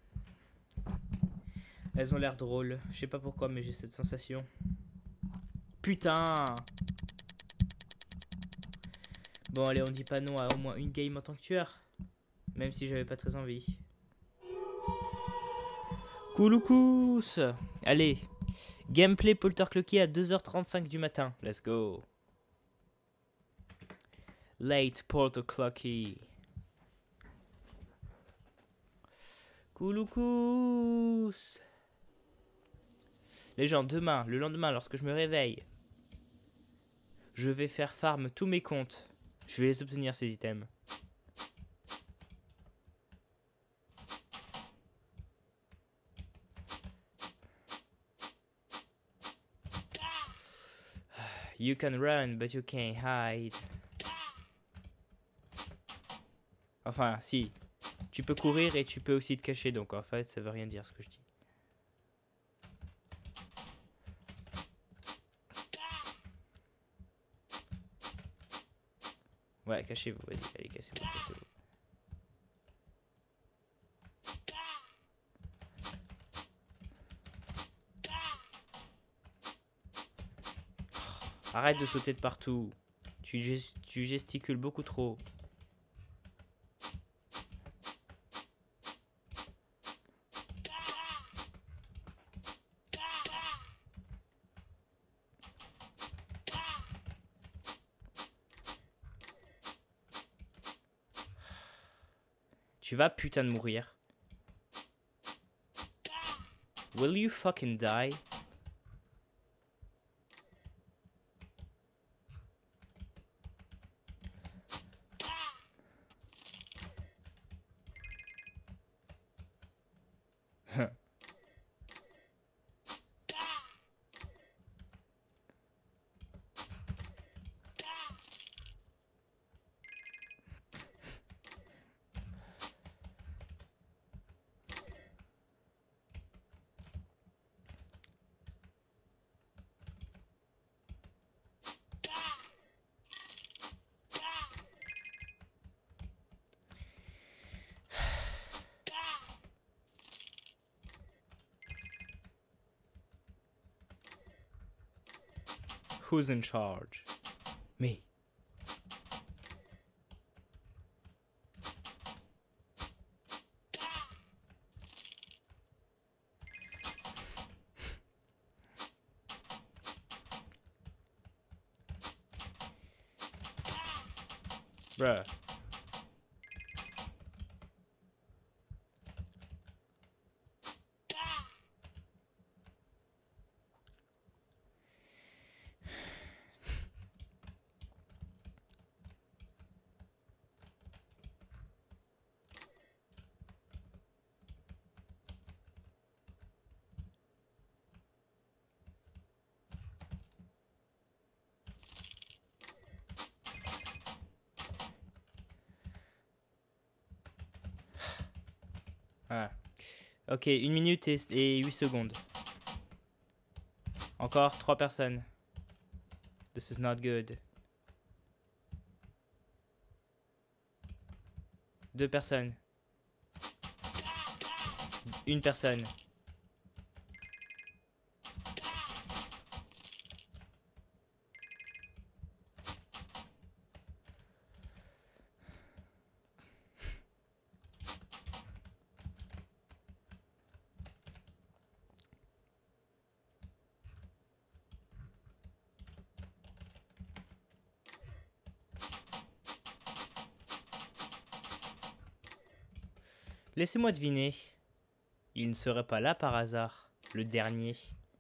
Elles ont l'air drôles. Je sais pas pourquoi, mais j'ai cette sensation. Putain! Bon, allez, on dit pas non à au moins une game en tant que tueur. Même si j'avais pas très envie. Couloukous! Allez. Gameplay Polterclocky à deux heures trente-cinq du matin. Let's go. Late Polterclocky. Couloukous! Les gens, demain, le lendemain, lorsque je me réveille, je vais faire farm tous mes comptes. Je vais les obtenir, ces items. You can run, but you can't hide. Enfin, si. Tu peux courir et tu peux aussi te cacher, donc en fait, ça veut rien dire ce que je dis. Ouais, cachez-vous, vas-y, allez, cassez-vous, cassez-vous. Arrête de sauter de partout. Tu, gest tu gesticules beaucoup trop. Tu vas putain de mourir. Will you fucking die? Who's in charge? Me. Bruh. Ah. Ok, une minute et, et huit secondes. Encore trois personnes. This is not good. Deux personnes. Une personne. Laissez-moi deviner. Il ne serait pas là par hasard, le dernier.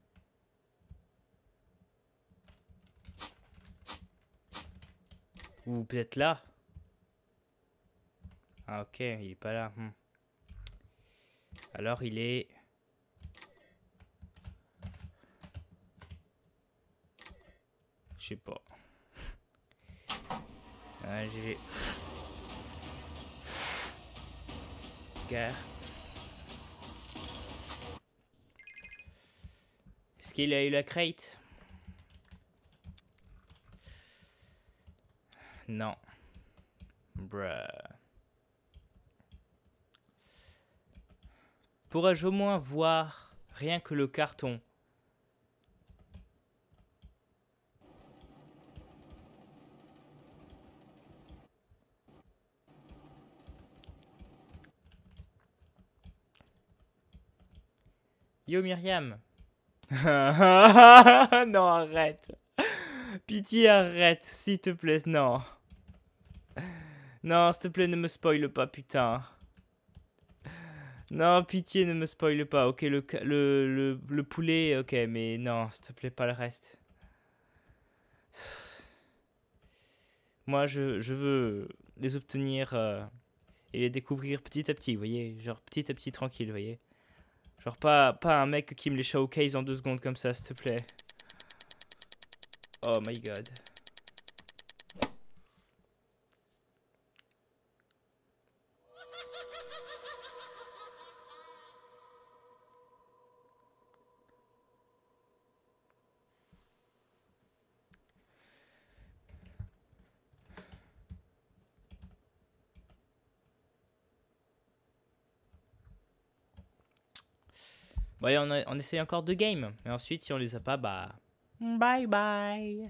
Ou peut-être là. Ah ok, il est pas là. Hmm. Alors il est... Je sais pas. Ah, j'ai... Guerre. Est-ce qu'il a eu la crate? Non. Bruh. Pourrais-je au moins voir rien que le carton? Yo Myriam. Non, arrête. Pitié, arrête, s'il te plaît, non. Non, s'il te plaît, ne me spoile pas, putain. Non, pitié, ne me spoile pas. Ok, le, le, le, le poulet, ok, mais non, s'il te plaît, pas le reste. Moi, je, je veux les obtenir euh, et les découvrir petit à petit, vous voyez. Genre petit à petit, tranquille, vous voyez. Genre pas, pas un mec qui me les showcase en deux secondes comme ça, s'il te plaît. Oh my god. Bon allez, on, a, on essaye encore deux games. Et ensuite, si on les a pas, bah... Bye bye.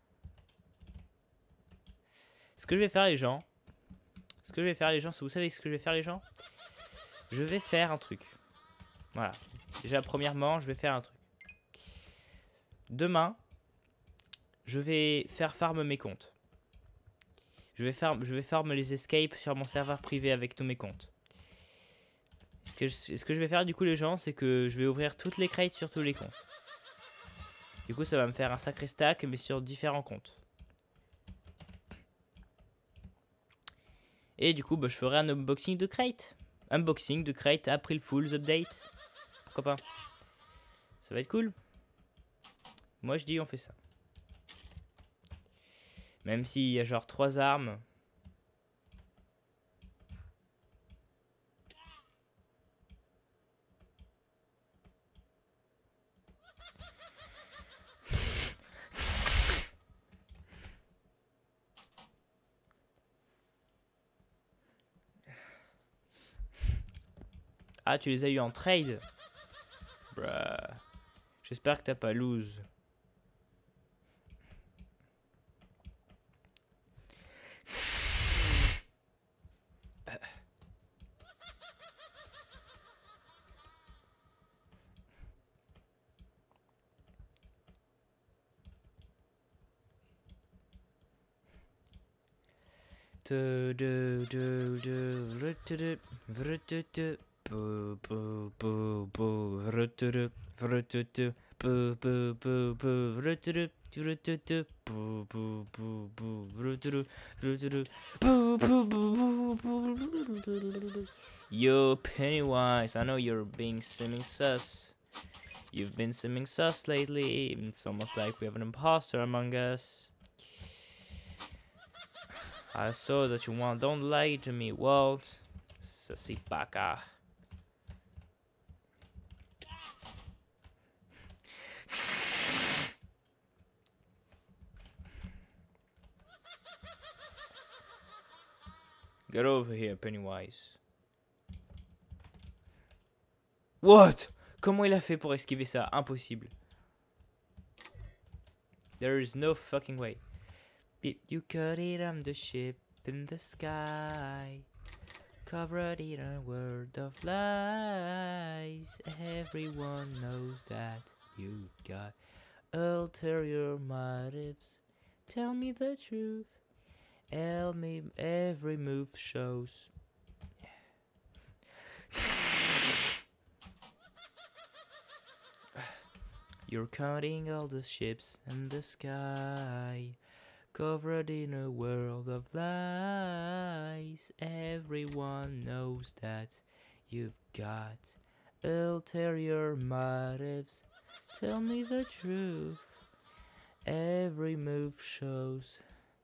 Ce que je vais faire les gens... Ce que je vais faire les gens, si vous savez ce que je vais faire les gens, je vais faire un truc. Voilà. Déjà, premièrement, je vais faire un truc. Demain, je vais faire farm mes comptes. Je vais, faire, je vais farm les escapes sur mon serveur privé avec tous mes comptes. Ce que, je, ce que je vais faire du coup les gens, c'est que je vais ouvrir toutes les crates sur tous les comptes. Du coup ça va me faire un sacré stack mais sur différents comptes. Et du coup bah, je ferai un unboxing de crate. Unboxing de crate April Fool's Update. Pourquoi pas. Ça va être cool. Moi je dis on fait ça. Même s'il y a genre trois armes. Ah, tu les as eu en trade? Bruh. J'espère que t'as pas lose. Du, du, du, du, rutudu, rutudu, bu, bu, bu, bu, rutudu, rutudu, bu, bu, bu, bu, rutudu, rutudu, bu, bu, bu, bu, rutudu, rutudu, bu, bu, bu, bu, bu. Yo, Pennywise, I know you're being seeming sus. You've been seeming sus lately. It's almost like we have an imposter among us. I saw that you want. Don't lie to me, Walt. Sassy baka. Get over here, Pennywise. What? Comment il a fait pour esquiver ça? Impossible. There is no fucking way. You cut it on the ship in the sky, covered in a world of lies. Everyone knows that you got ulterior motives. Tell me the truth. Tell me every move shows. You're counting all the ships in the sky, covered in a world of lies. Everyone knows that you've got ulterior motives. Tell me the truth. Every move shows.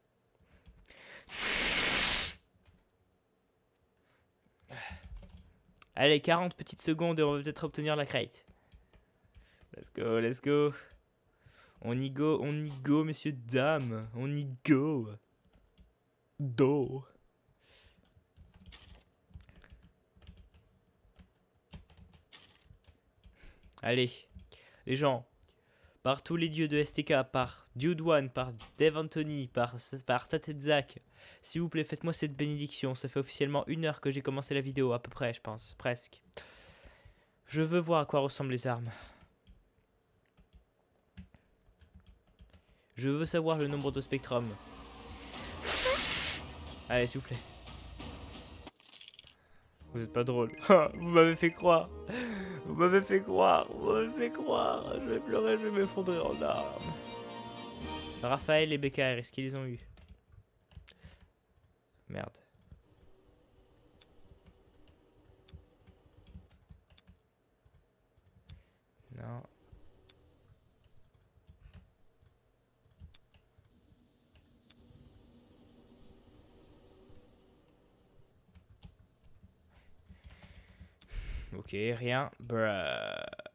Allez, quarante petites secondes et on va peut-être obtenir la crate. Let's go, let's go. On y go, on y go, messieurs, dames. On y go. Do. Allez, les gens. Par tous les dieux de S T K, par Dude One, par Dave Anthony, par, par Tatezak. S'il vous plaît, faites-moi cette bénédiction. Ça fait officiellement une heure que j'ai commencé la vidéo, à peu près, je pense. Presque. Je veux voir à quoi ressemblent les armes. Je veux savoir le nombre de spectrum. Allez, s'il vous plaît. Vous êtes pas drôle. Vous m'avez fait croire. Vous m'avez fait croire. Vous m'avez fait croire. Je vais pleurer, je vais m'effondrer en larmes. Raphaël et B K R, est-ce qu'ils les ont eu? Merde. Non. Ok, rien. Bruh.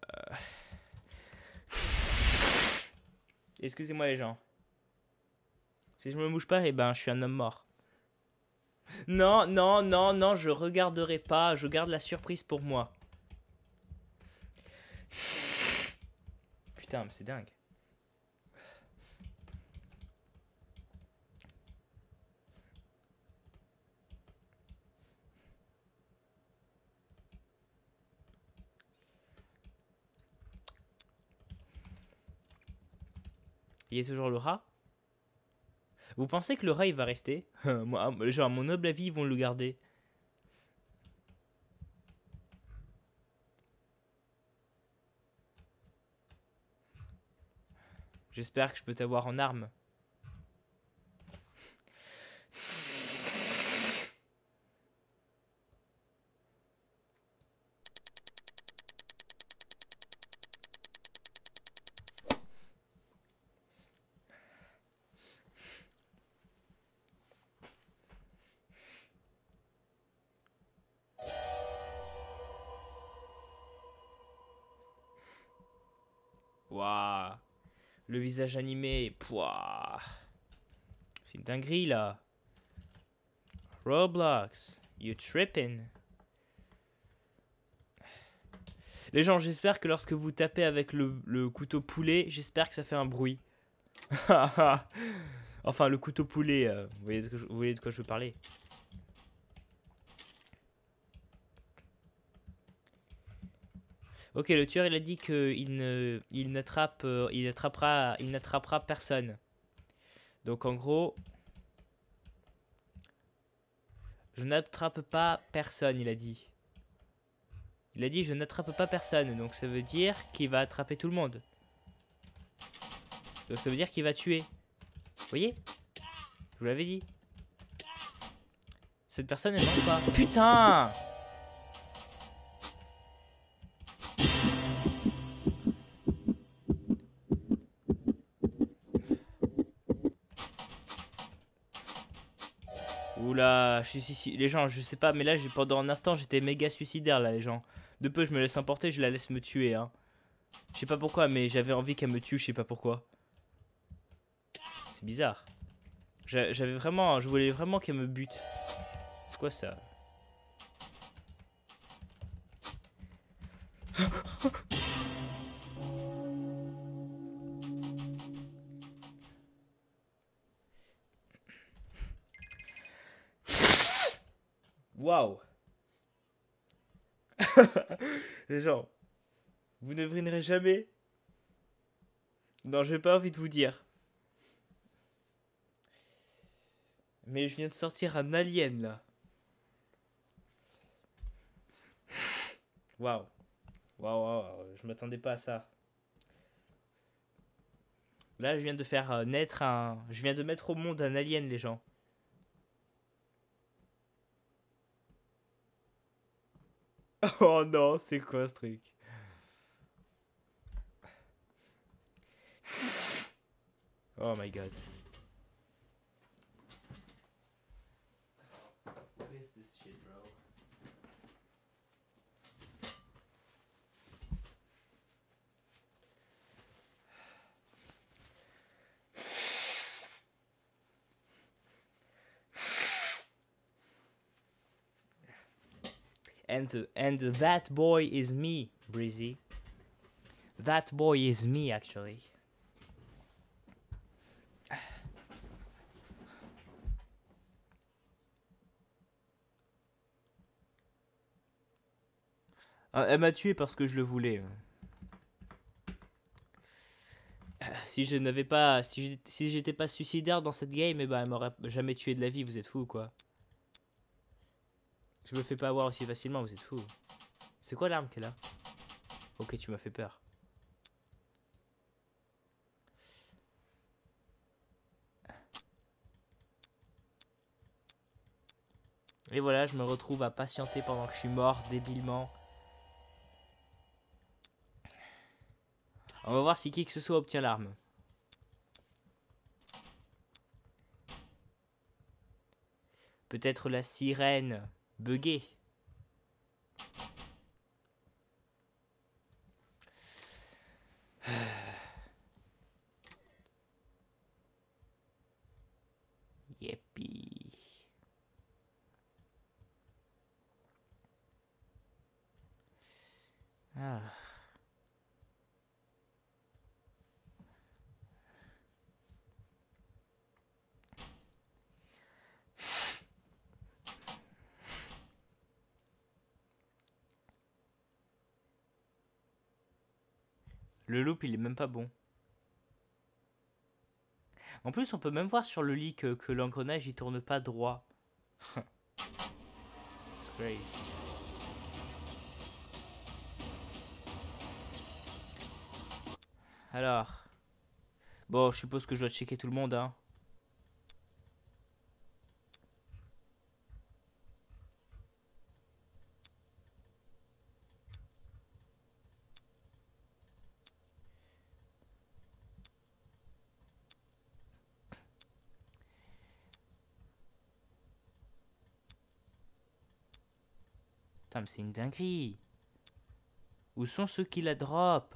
Excusez-moi les gens. Si je me bouge pas, eh ben je suis un homme mort. Non, non, non, non, je regarderai pas. Je garde la surprise pour moi. Putain, mais c'est dingue. Il y a toujours le rat? Vous pensez que le rat il va rester? Moi, genre, à mon noble avis, ils vont le garder. J'espère que je peux t'avoir en arme. Waouh. Le visage animé. Pouah. C'est une dinguerie là. Roblox. You tripping. Les gens, j'espère que lorsque vous tapez avec le, le couteau poulet, j'espère que ça fait un bruit. Enfin, le couteau poulet, euh, vous, voyez de quoi je, vous voyez de quoi je veux parler. Ok, le tueur, il a dit qu'il ne, il n'attrape, euh, il attrapera, il n'attrapera personne. Donc en gros, je n'attrape pas personne, il a dit. Il a dit je n'attrape pas personne, donc ça veut dire qu'il va attraper tout le monde. Donc ça veut dire qu'il va tuer. Vous voyez? Je vous l'avais dit. Cette personne, elle manque pas. Putain! Oula, je suis suicidaire. Les gens, je sais pas, mais là, pendant un instant, j'étais méga suicidaire, là, les gens. De peu, je me laisse emporter, je la laisse me tuer, hein. Je sais pas pourquoi, mais j'avais envie qu'elle me tue, je sais pas pourquoi. C'est bizarre. J'avais vraiment, je voulais vraiment qu'elle me bute. C'est quoi ça? Waouh. Les gens, vous ne devinerez jamais. Non, j'ai pas envie de vous dire. Mais je viens de sortir un alien là. Waouh. Waouh, waouh, je m'attendais pas à ça. Là, je viens de faire euh, naître un... Je viens de mettre au monde un alien, les gens. Oh non, c'est quoi ce truc? Oh my god. What is this shit, bro? And, and that boy is me, Breezy. That boy is me, actually. Ah, elle m'a tué parce que je le voulais. Si je n'avais pas, si j'étais pas suicidaire dans cette game, eh ben elle m'aurait jamais tué de la vie. Vous êtes fous, quoi. Je me fais pas avoir aussi facilement. Vous êtes fous. C'est quoi l'arme qu'elle a? Ok, tu m'as fait peur. Et voilà, je me retrouve à patienter pendant que je suis mort débilement. On va voir si qui que ce soit obtient l'arme. Peut-être la sirène buggée. Yippee. Ah. Le loop, il est même pas bon. En plus, on peut même voir sur le leak que, que l'engrenage, il tourne pas droit. C'est crazy. Alors. Bon, je suppose que je dois checker tout le monde, hein. Putain, mais c'est une dinguerie. Où sont ceux qui la drop?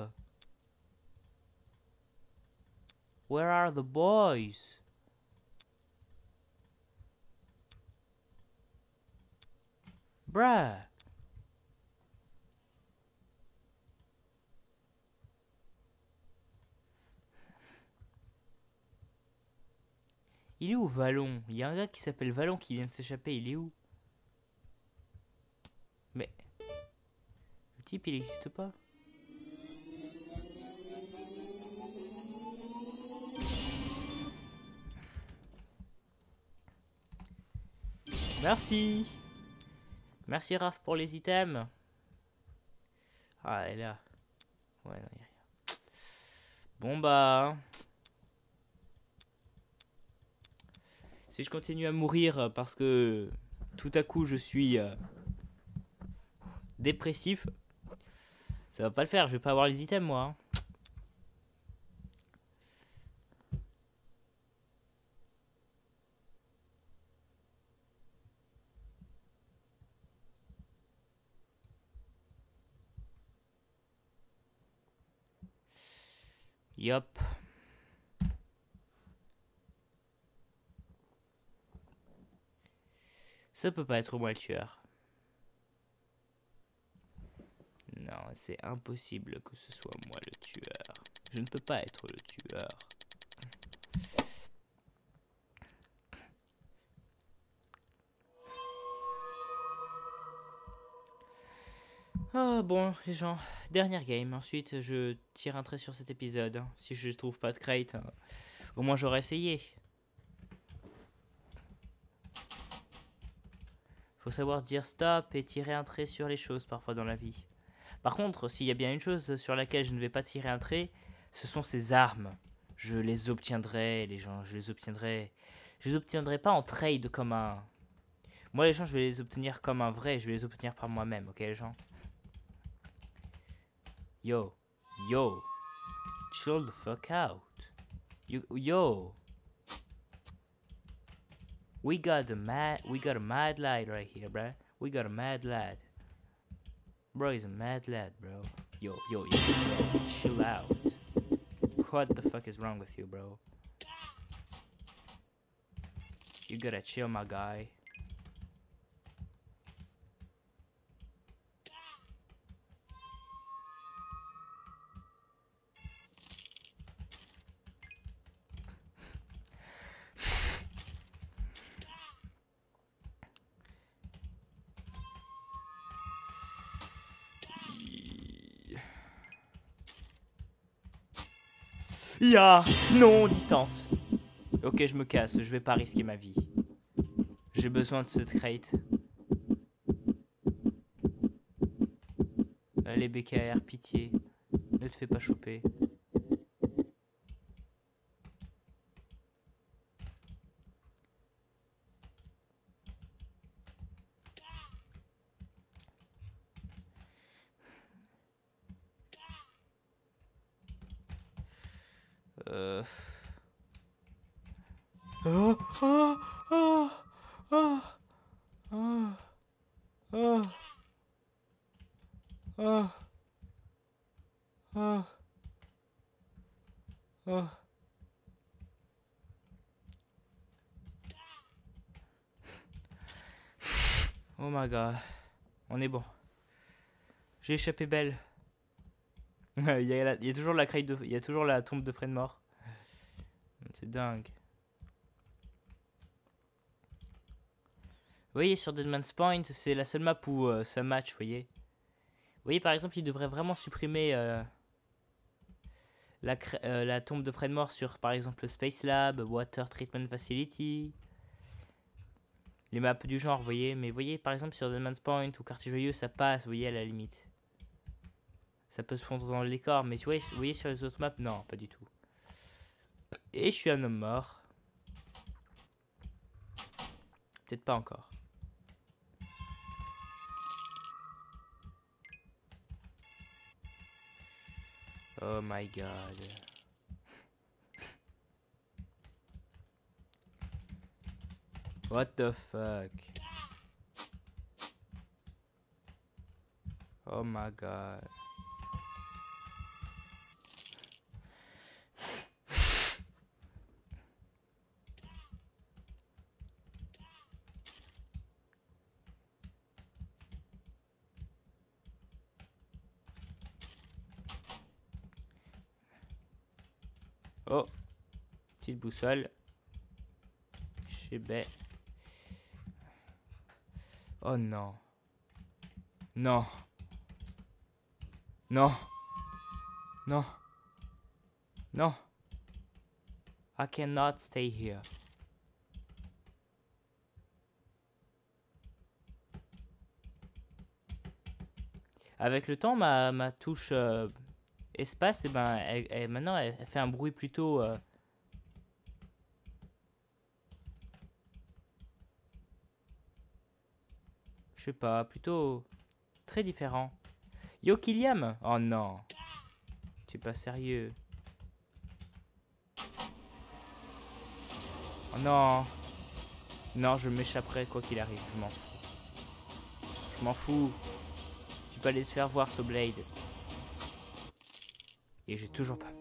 Where are the boys? Bruh. Il est où Vallon? Il y a un gars qui s'appelle Vallon qui vient de s'échapper, il est où? Mais... Le type, il n'existe pas. Merci. Merci Raph pour les items. Ah, elle est là. Ouais, non, y a rien. Bon bah... Si je continue à mourir parce que tout à coup je suis euh, dépressif, ça va pas le faire, je vais pas avoir les items moi. Hein. Yop. Ça peut pas être moi le tueur. Non, c'est impossible que ce soit moi le tueur. Je ne peux pas être le tueur. Ah bon, les gens, dernière game. Ensuite, je tire un trait sur cet épisode. Si je trouve pas de crate, au moins j'aurais essayé. Faut savoir dire stop et tirer un trait sur les choses parfois dans la vie. Par contre, s'il y a bien une chose sur laquelle je ne vais pas tirer un trait, ce sont ces armes. Je les obtiendrai, les gens, je les obtiendrai. Je les obtiendrai pas en trade comme un... Moi, les gens, je vais les obtenir comme un vrai, je vais les obtenir par moi-même, ok, les gens? Yo, yo, chill the fuck out. You, yo. We got a mad, we got a mad lad right here, bruh. We got a mad lad. Bro, he's a mad lad, bro. Yo, yo, yo, bro. Chill out. What the fuck is wrong with you, bro? You gotta chill, my guy. Ya, non, distance. Ok, je me casse, je vais pas risquer ma vie. J'ai besoin de cette crate. Allez, B K R, pitié. Ne te fais pas choper. Euh... Oh, oh, oh, oh, oh, oh, oh, oh, oh. Oh my god. On est bon. J'ai échappé belle. il, y a la, il y a toujours la craie de, il y a toujours la tombe de Fredmore. C'est dingue. Vous voyez, sur Deadman's Point, c'est la seule map où euh, ça match, vous voyez. Vous voyez, par exemple, il devrait vraiment supprimer euh, la, euh, la tombe de Fredmore sur, par exemple, le Space Lab, Water Treatment Facility. Les maps du genre, vous voyez. Mais vous voyez, par exemple, sur Deadman's Point ou Quartier Joyeux, ça passe, vous voyez, à la limite. Ça peut se fondre dans le décor, mais vous voyez, vous voyez sur les autres maps, non, pas du tout. Et je suis un homme mort. Peut-être pas encore. Oh my god. What the fuck? Oh my god. Oh, petite boussole. Chez B. Oh non. Non. Non. Non. Non. I cannot stay here. Avec le temps, ma, ma touche euh, espace, et eh ben, elle, elle, maintenant, elle, elle fait un bruit plutôt... Euh, je sais pas, plutôt très différent. Yo, Killiam! Oh non. Tu es pas sérieux. Oh non. Non, je m'échapperai quoi qu'il arrive, je m'en fous. Je m'en fous. Tu peux aller te faire voir ce Blade. Et j'ai toujours pas...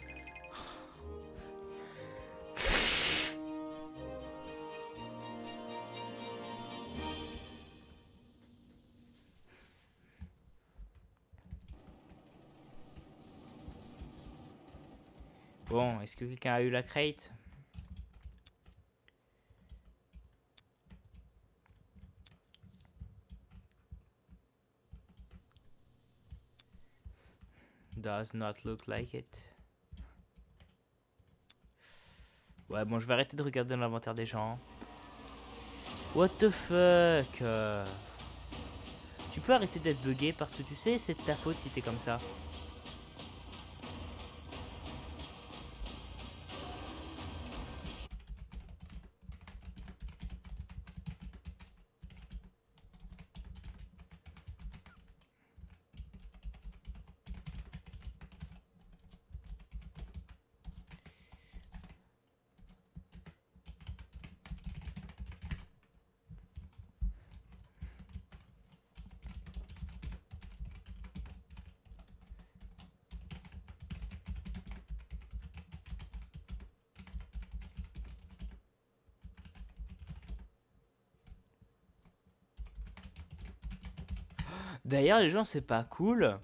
Bon, est-ce que quelqu'un a eu la crate? Does not look like it. Ouais, bon, je vais arrêter de regarder dans l'inventaire des gens. What the fuck? euh... Tu peux arrêter d'être bugué parce que tu sais, c'est de ta faute si t'es comme ça. D'ailleurs, les gens, c'est pas cool.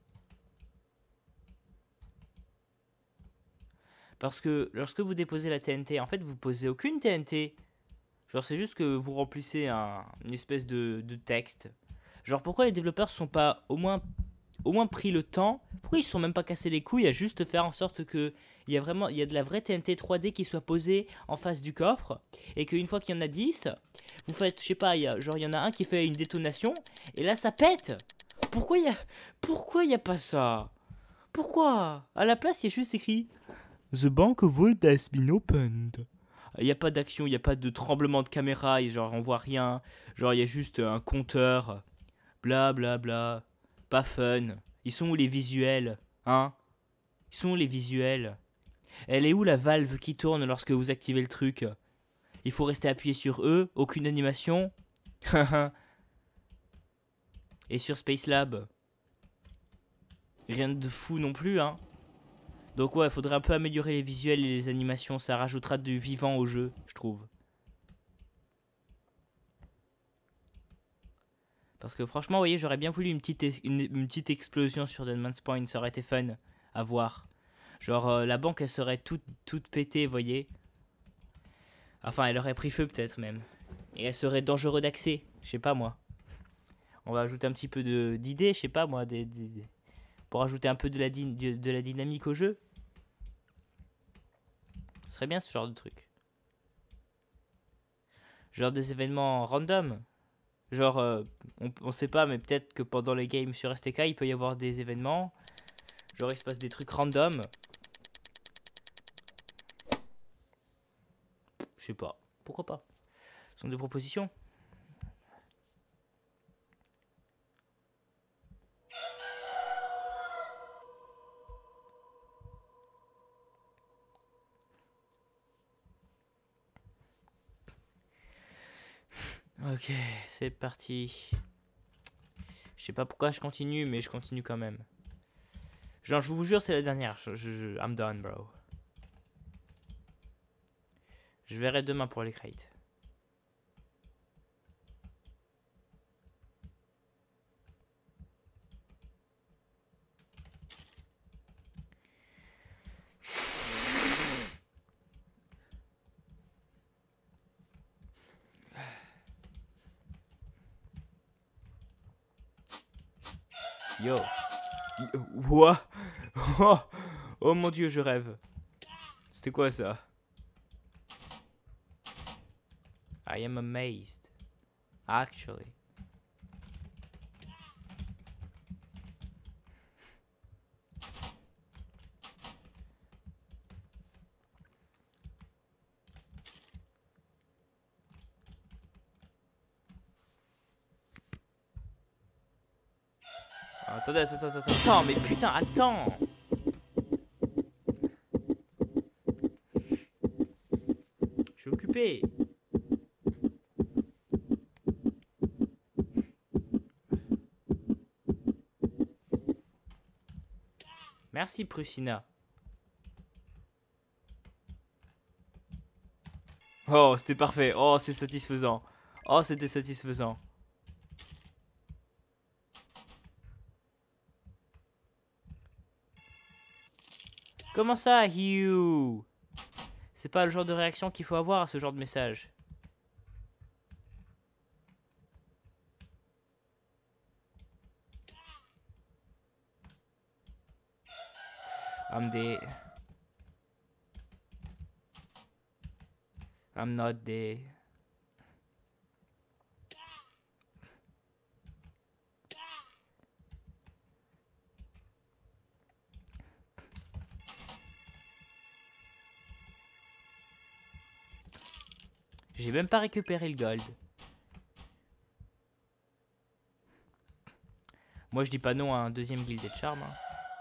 Parce que lorsque vous déposez la T N T, en fait, vous posez aucune T N T. Genre, c'est juste que vous remplissez un, une espèce de, de texte. Genre, pourquoi les développeurs sont pas au moins, au moins pris le temps? Pourquoi ils se sont même pas cassés les couilles à juste faire en sorte que il y a vraiment, il y a de la vraie T N T trois D qui soit posée en face du coffre et qu'une fois qu'il y en a dix, vous faites, je sais pas, il y a, genre il y en a un qui fait une détonation et là ça pète. Pourquoi il y a, pourquoi il y a pas ça? Pourquoi? À la place, il y a juste écrit The bank vault has been opened. Il n'y a pas d'action, il n'y a pas de tremblement de caméra, et genre on voit rien. Genre il y a juste un compteur. Bla bla bla. Pas fun. Ils sont où les visuels? Hein? Ils sont où les visuels? Elle est où la valve qui tourne lorsque vous activez le truc? Il faut rester appuyé sur E, aucune animation. Et sur Space Lab, rien de fou non plus, hein. Donc ouais, il faudrait un peu améliorer les visuels et les animations, ça rajoutera du vivant au jeu, je trouve. Parce que franchement, vous voyez, j'aurais bien voulu une petite, une, une petite explosion sur Deadman's Point. Ça aurait été fun à voir. Genre, euh, la banque, elle serait toute, toute pétée, vous voyez. Enfin, elle aurait pris feu peut-être même. Et elle serait dangereuse d'accès. Je sais pas moi. On va ajouter un petit peu d'idées, je sais pas moi. Des, des, des... Pour ajouter un peu de la, de, de la dynamique au jeu. Ce serait bien ce genre de truc. Genre des événements random. Genre, euh, on, on sait pas, mais peut-être que pendant les games sur S T K, il peut y avoir des événements. Genre, il se passe des trucs random. Je sais pas. Pourquoi pas? Ce sont des propositions. Ok, c'est parti. Je sais pas pourquoi je continue, mais je continue quand même. Genre, je vous jure, c'est la dernière. Je, je, je- I'm done, bro. Je verrai demain pour les crates. Yo. Yo. What? Oh. Oh mon dieu, je rêve. C'était quoi ça? I am amazed. Actually. Attendez, attends, attends, attends, attends, mais putain, attends! Je suis occupé. Merci, Prussina. Oh, c'était parfait. Oh, c'est satisfaisant. Oh, c'était satisfaisant. Comment ça, Hugh? C'est pas le genre de réaction qu'il faut avoir à ce genre de message. I'm the... I'm not the... J'ai même pas récupéré le gold. Moi, je dis pas non à un deuxième Gilded Charm. Hein.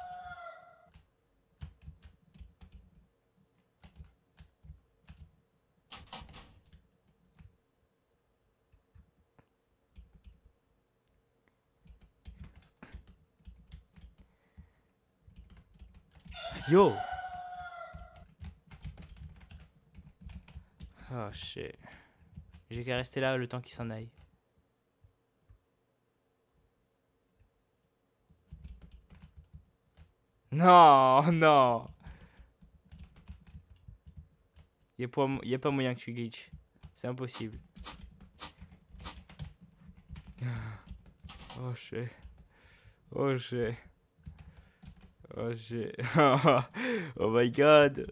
Yo! Oh shit. J'ai qu'à rester là le temps qu'il s'en aille. Non, non. Il n'y a, pas- y a pas moyen que tu glitch. C'est impossible. Oh shit. Oh shit. Oh shit. Oh my god.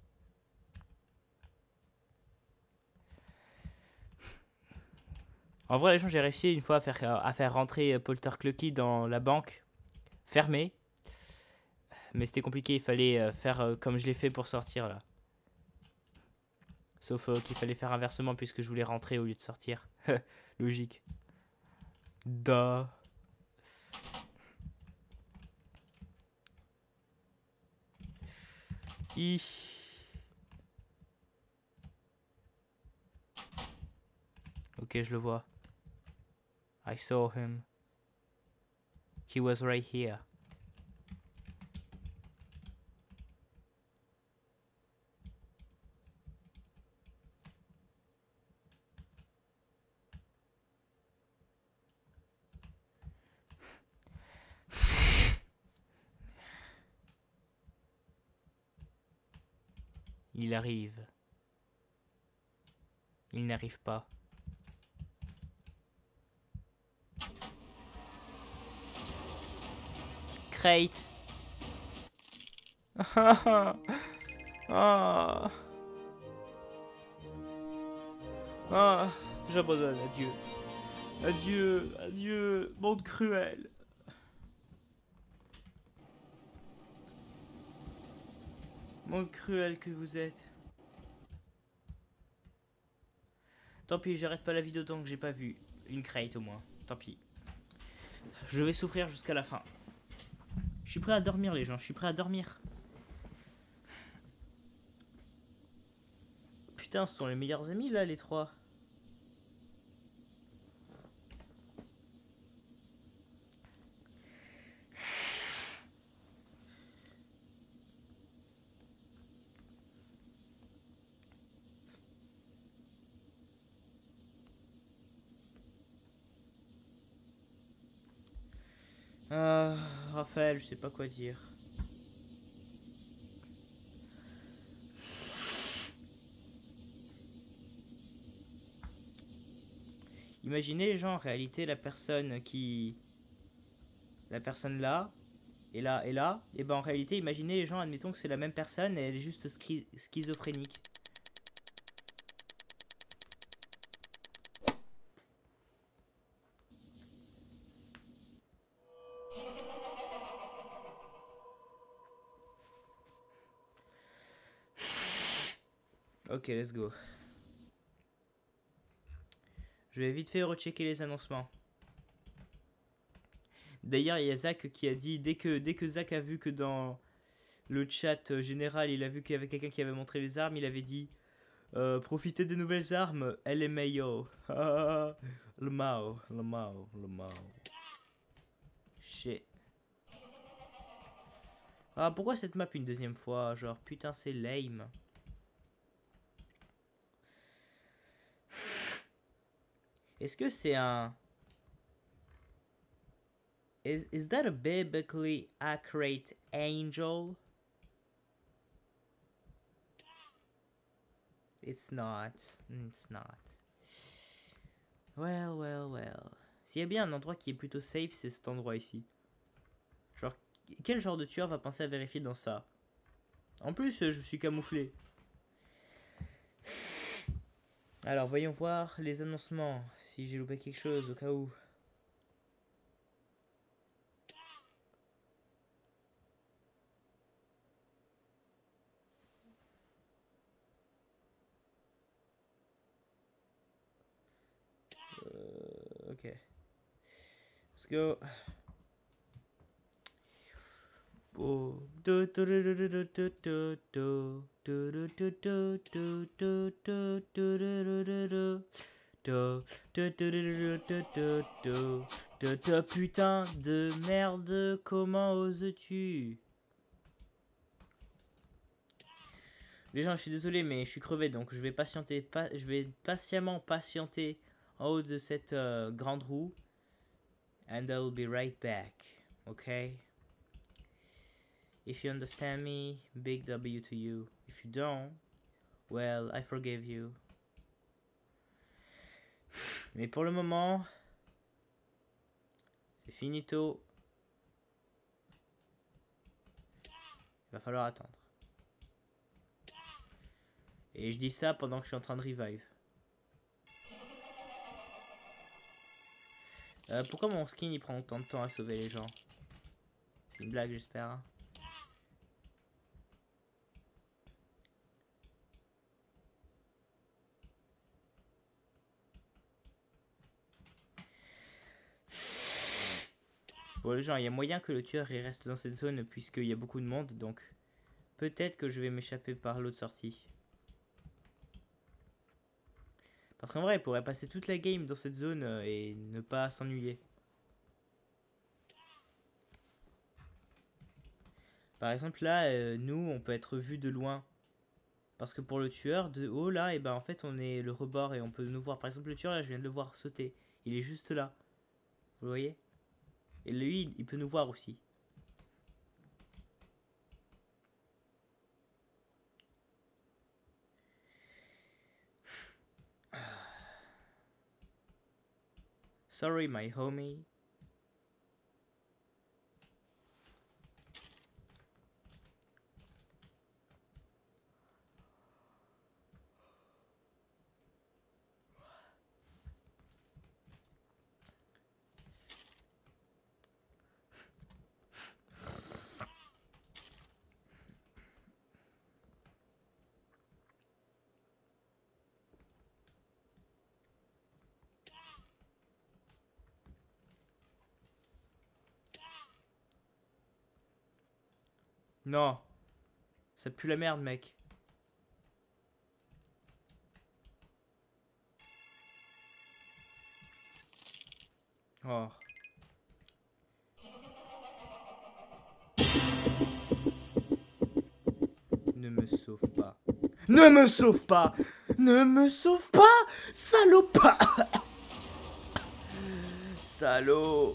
En vrai, les gens, j'ai réussi une fois à faire, à faire rentrer Polter Clucky dans la banque fermée. Mais c'était compliqué, il fallait euh, faire euh, comme je l'ai fait pour sortir là. Sauf euh, qu'il fallait faire inversement puisque je voulais rentrer au lieu de sortir. Logique. Da. I. Ok, je le vois. I saw him. He was right here. Il arrive. Il n'arrive pas. Crate. Ah. Ah. J'abandonne. Adieu. Adieu. Adieu. Monde cruel. Monde cruel que vous êtes. Tant pis, j'arrête pas la vidéo tant que j'ai pas vu une crate au moins. Tant pis. Je vais souffrir jusqu'à la fin. Je suis prêt à dormir les gens, je suis prêt à dormir. Putain, ce sont les meilleurs amis là les trois. Ah, Raphaël, je sais pas quoi dire. Imaginez les gens en réalité, la personne qui... La personne là, et là, et là, et ben en réalité, imaginez les gens, admettons que c'est la même personne et elle est juste schi- schizophrénique. Ok, let's go. Je vais vite fait rechecker les annoncements. D'ailleurs, il y a Zach qui a dit, dès que, dès que Zach a vu que dans le chat général, il a vu qu'il y avait quelqu'un qui avait montré les armes, il avait dit euh, profitez des nouvelles armes, L M A O. Le Mao, le Mao, le Mao. Shit. Ah, pourquoi cette map une deuxième fois? Genre, putain, c'est lame. Est-ce que c'est un... Is, is that a biblically accurate angel? It's not. It's not. Well, well, well. S'il y a bien un endroit qui est plutôt safe, c'est cet endroit ici. Genre, quel genre de tueur va penser à vérifier dans ça? En plus, je suis camouflé. Alors, voyons voir les annoncements. Si j'ai loupé quelque chose, au cas où. Euh, ok. Let's go. Oh. Putain de merde, comment oses-tu? Les gens, je suis désolé, mais je suis crevé, donc je vais patienter, pa je vais patiemment patienter en haut de cette euh, grande roue. And I will be right back, okay? If you understand me, big W to you. If you don't, well, I forgive you. Mais pour le moment, c'est finito. Il va falloir attendre. Et je dis ça pendant que je suis en train de revive. Euh, pourquoi mon skin il prend autant de temps à sauver les gens? C'est une blague, j'espère. Hein. Bon les gens, il y a moyen que le tueur il reste dans cette zone puisqu'il y a beaucoup de monde, donc peut-être que je vais m'échapper par l'autre sortie. Parce qu'en vrai, il pourrait passer toute la game dans cette zone et ne pas s'ennuyer. Par exemple là, euh, nous on peut être vu de loin. Parce que pour le tueur, de haut là, et ben en fait on est le rebord et on peut nous voir. Par exemple le tueur là, je viens de le voir sauter. Il est juste là. Vous voyez? Et lui, il peut nous voir aussi. Sorry, my homie. Non. Ça pue la merde, mec. Oh. Ne me sauve pas. Ne me sauve pas. Ne me sauve pas. Salopard. Salaud.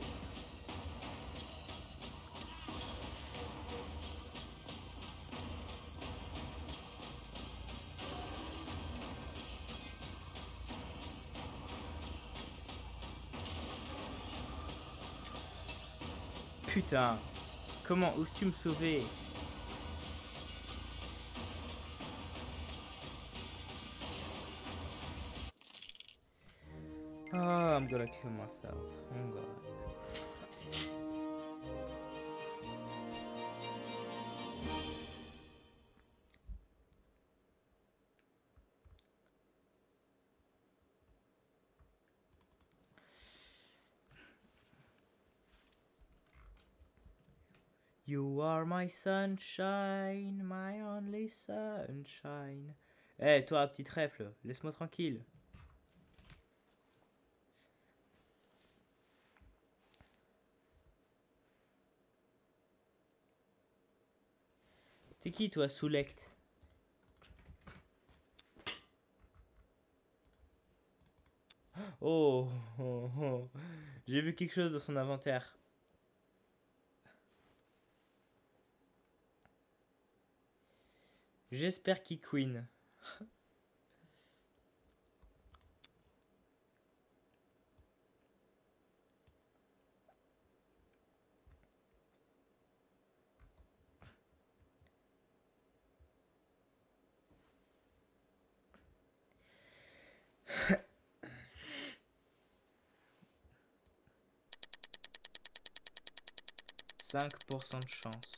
Putain. Comment oses-tu me sauver? Oh, I'm gonna kill myself. Oh god. You are my sunshine, my only sunshine. Eh, hey, toi, petit trèfle, laisse-moi tranquille. T'es qui, toi, Soulect? Oh, oh, oh. J'ai vu quelque chose dans son inventaire. J'espère qu'il queen. cinq pour cent de chance.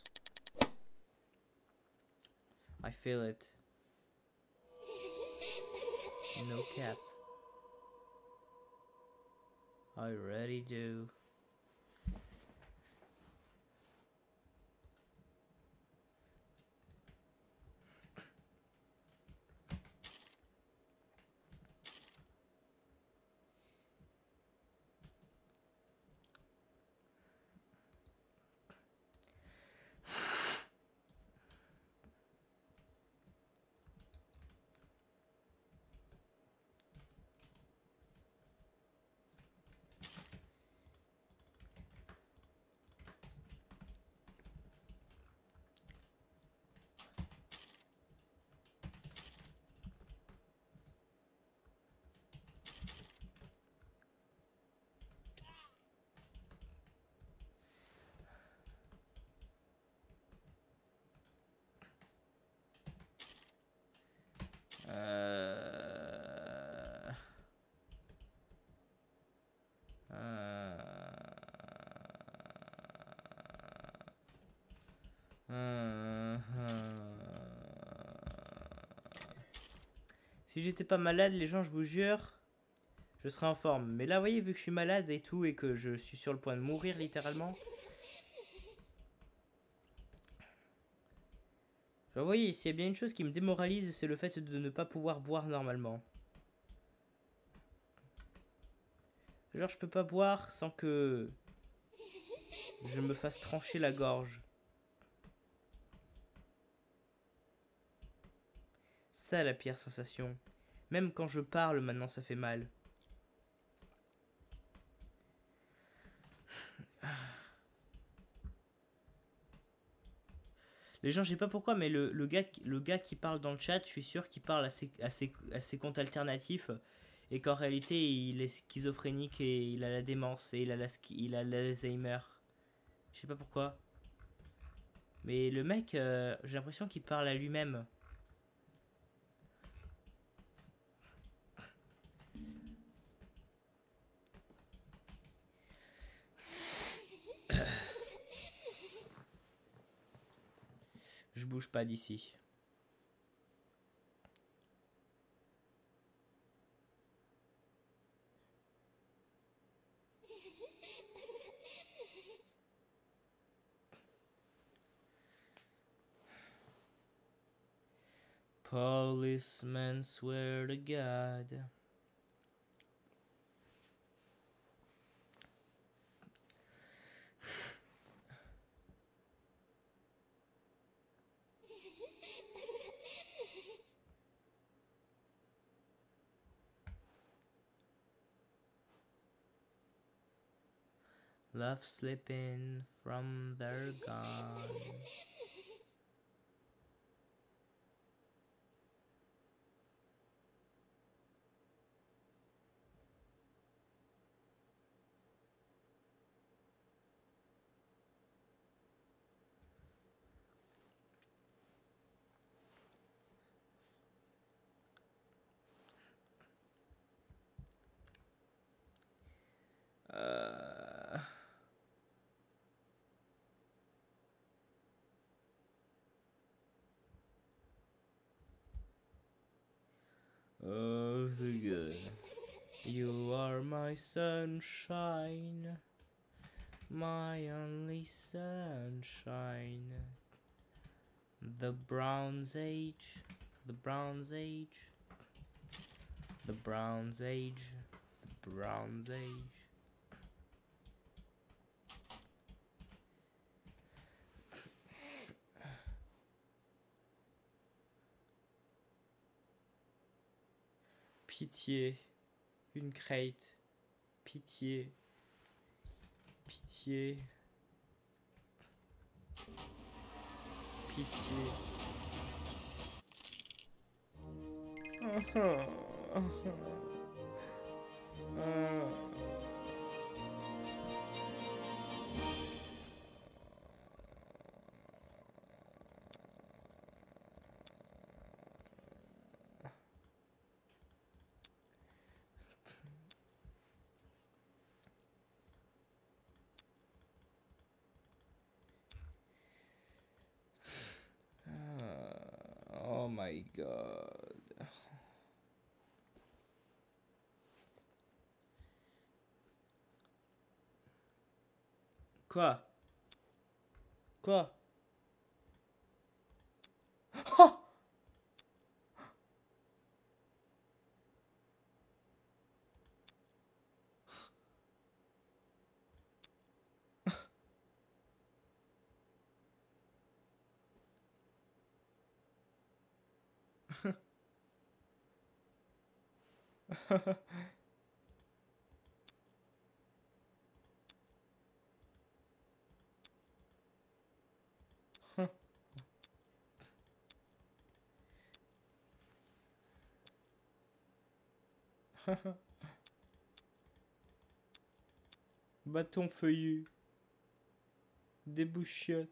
I feel it. No cap. I already do. Euh... Euh... Euh... Si j'étais pas malade, les gens, je vous jure, je serais en forme. Mais là, vous voyez, vu que je suis malade et tout, et que je suis sur le point de mourir, littéralement. Vous voyez, s'il y a bien une chose qui me démoralise, c'est le fait de ne pas pouvoir boire normalement. Genre, je peux pas boire sans que je me fasse trancher la gorge. Ça, la pire sensation. Même quand je parle, maintenant, ça fait mal. Les gens, je sais pas pourquoi, mais le, le, gars, le gars qui parle dans le chat, je suis sûr qu'il parle à ses, à, ses, à ses comptes alternatifs. et qu'en réalité il est schizophrénique et il a la démence et il a la il a l'Alzheimer. Je sais pas pourquoi. Mais le mec, euh, j'ai l'impression qu'il parle à lui-même. Je bouge pas d'ici. Policemen swear to God. Love slipping from their gun. Euh... Oh, the good. You are my sunshine, my only sunshine. The Bronze Age, the Bronze Age, the Bronze Age, the Bronze Age. Pitié, une crate, pitié, pitié, pitié. Oh my god. Quoi? Quoi? Oh! Bâton feuillu. Des bouchiottes.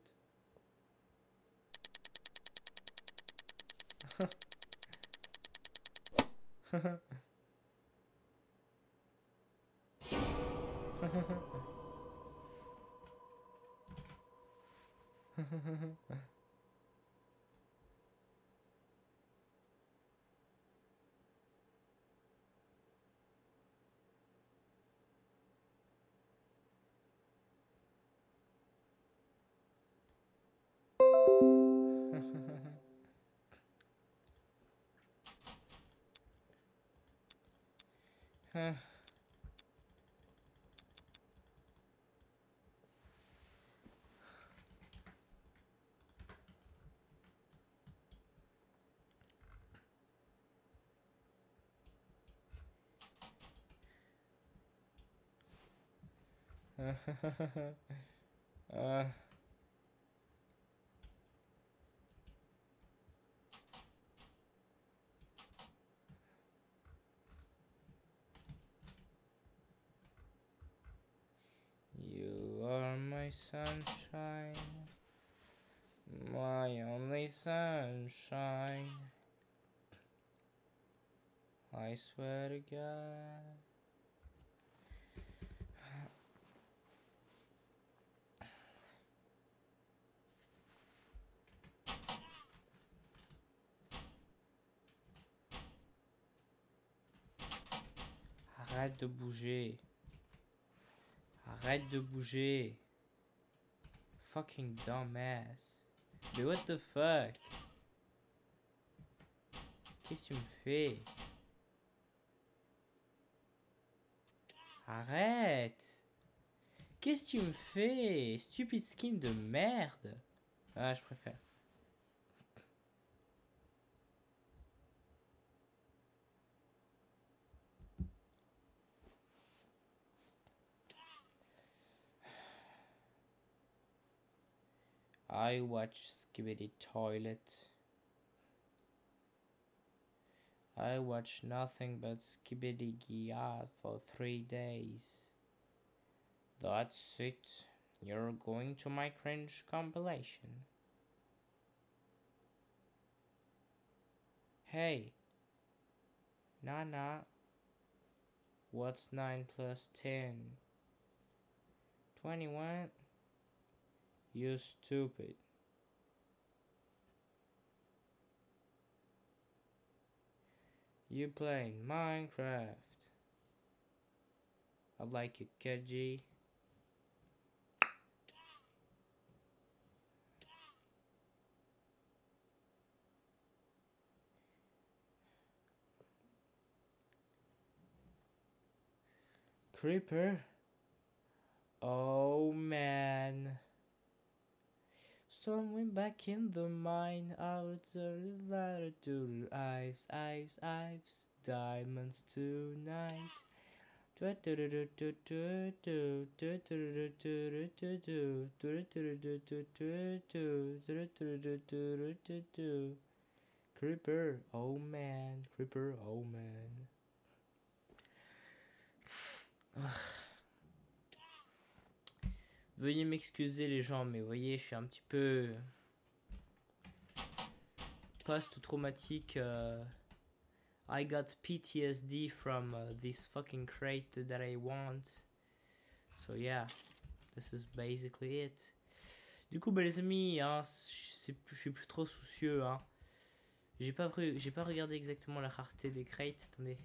Ah. sunshine. I swear to God. Arrête de bouger. Arrête de bouger. Fucking dumbass. Mais what the fuck? Qu'est-ce que tu me fais? Arrête. Qu'est-ce que tu me fais? Stupide skin de merde. Ah, je préfère. I watch Skibidi Toilet. I watch nothing but Skibidi Giat for three days. That's it. You're going to my cringe compilation. Hey. Nana. What's nine plus ten? twenty-one? You stupid. You playing Minecraft. I like you, Keji. Creeper. Oh man. Somewhere back in the mine, out the ladder to ives, ives, ives, diamonds tonight. Creeper, oh man, creeper, oh man. Veuillez m'excuser les gens, mais vous voyez, je suis un petit peu post-traumatique. Uh, I got P T S D from uh, this fucking crate that I want. So yeah, this is basically it. Du coup, bah les amis, hein, je suis plus trop soucieux. Hein. J'ai pas, j'ai pas regardé exactement la rareté des crates. Attendez.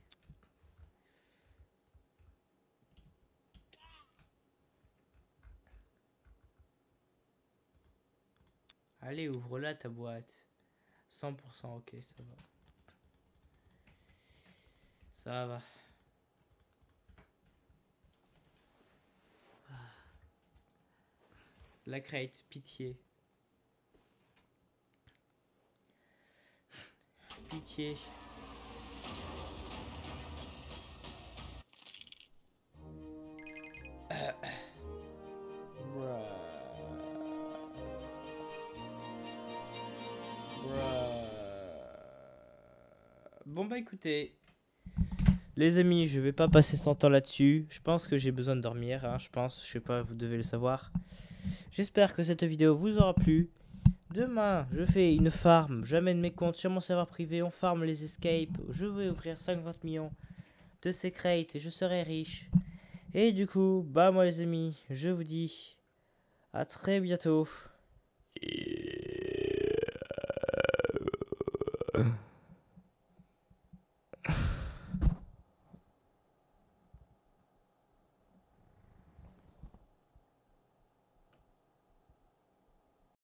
Allez, ouvre-la ta boîte. cent pour cent, ok, ça va. Ça va. La crate, pitié. Pitié. Bon bah écoutez, les amis, je vais pas passer cent ans là-dessus. Je pense que j'ai besoin de dormir, hein, je pense, je sais pas, vous devez le savoir. J'espère que cette vidéo vous aura plu. Demain, je fais une farm, j'amène mes comptes sur mon serveur privé, on farm les escapes. Je vais ouvrir cinquante millions de secrets et je serai riche. Et du coup, bah moi les amis, je vous dis à très bientôt.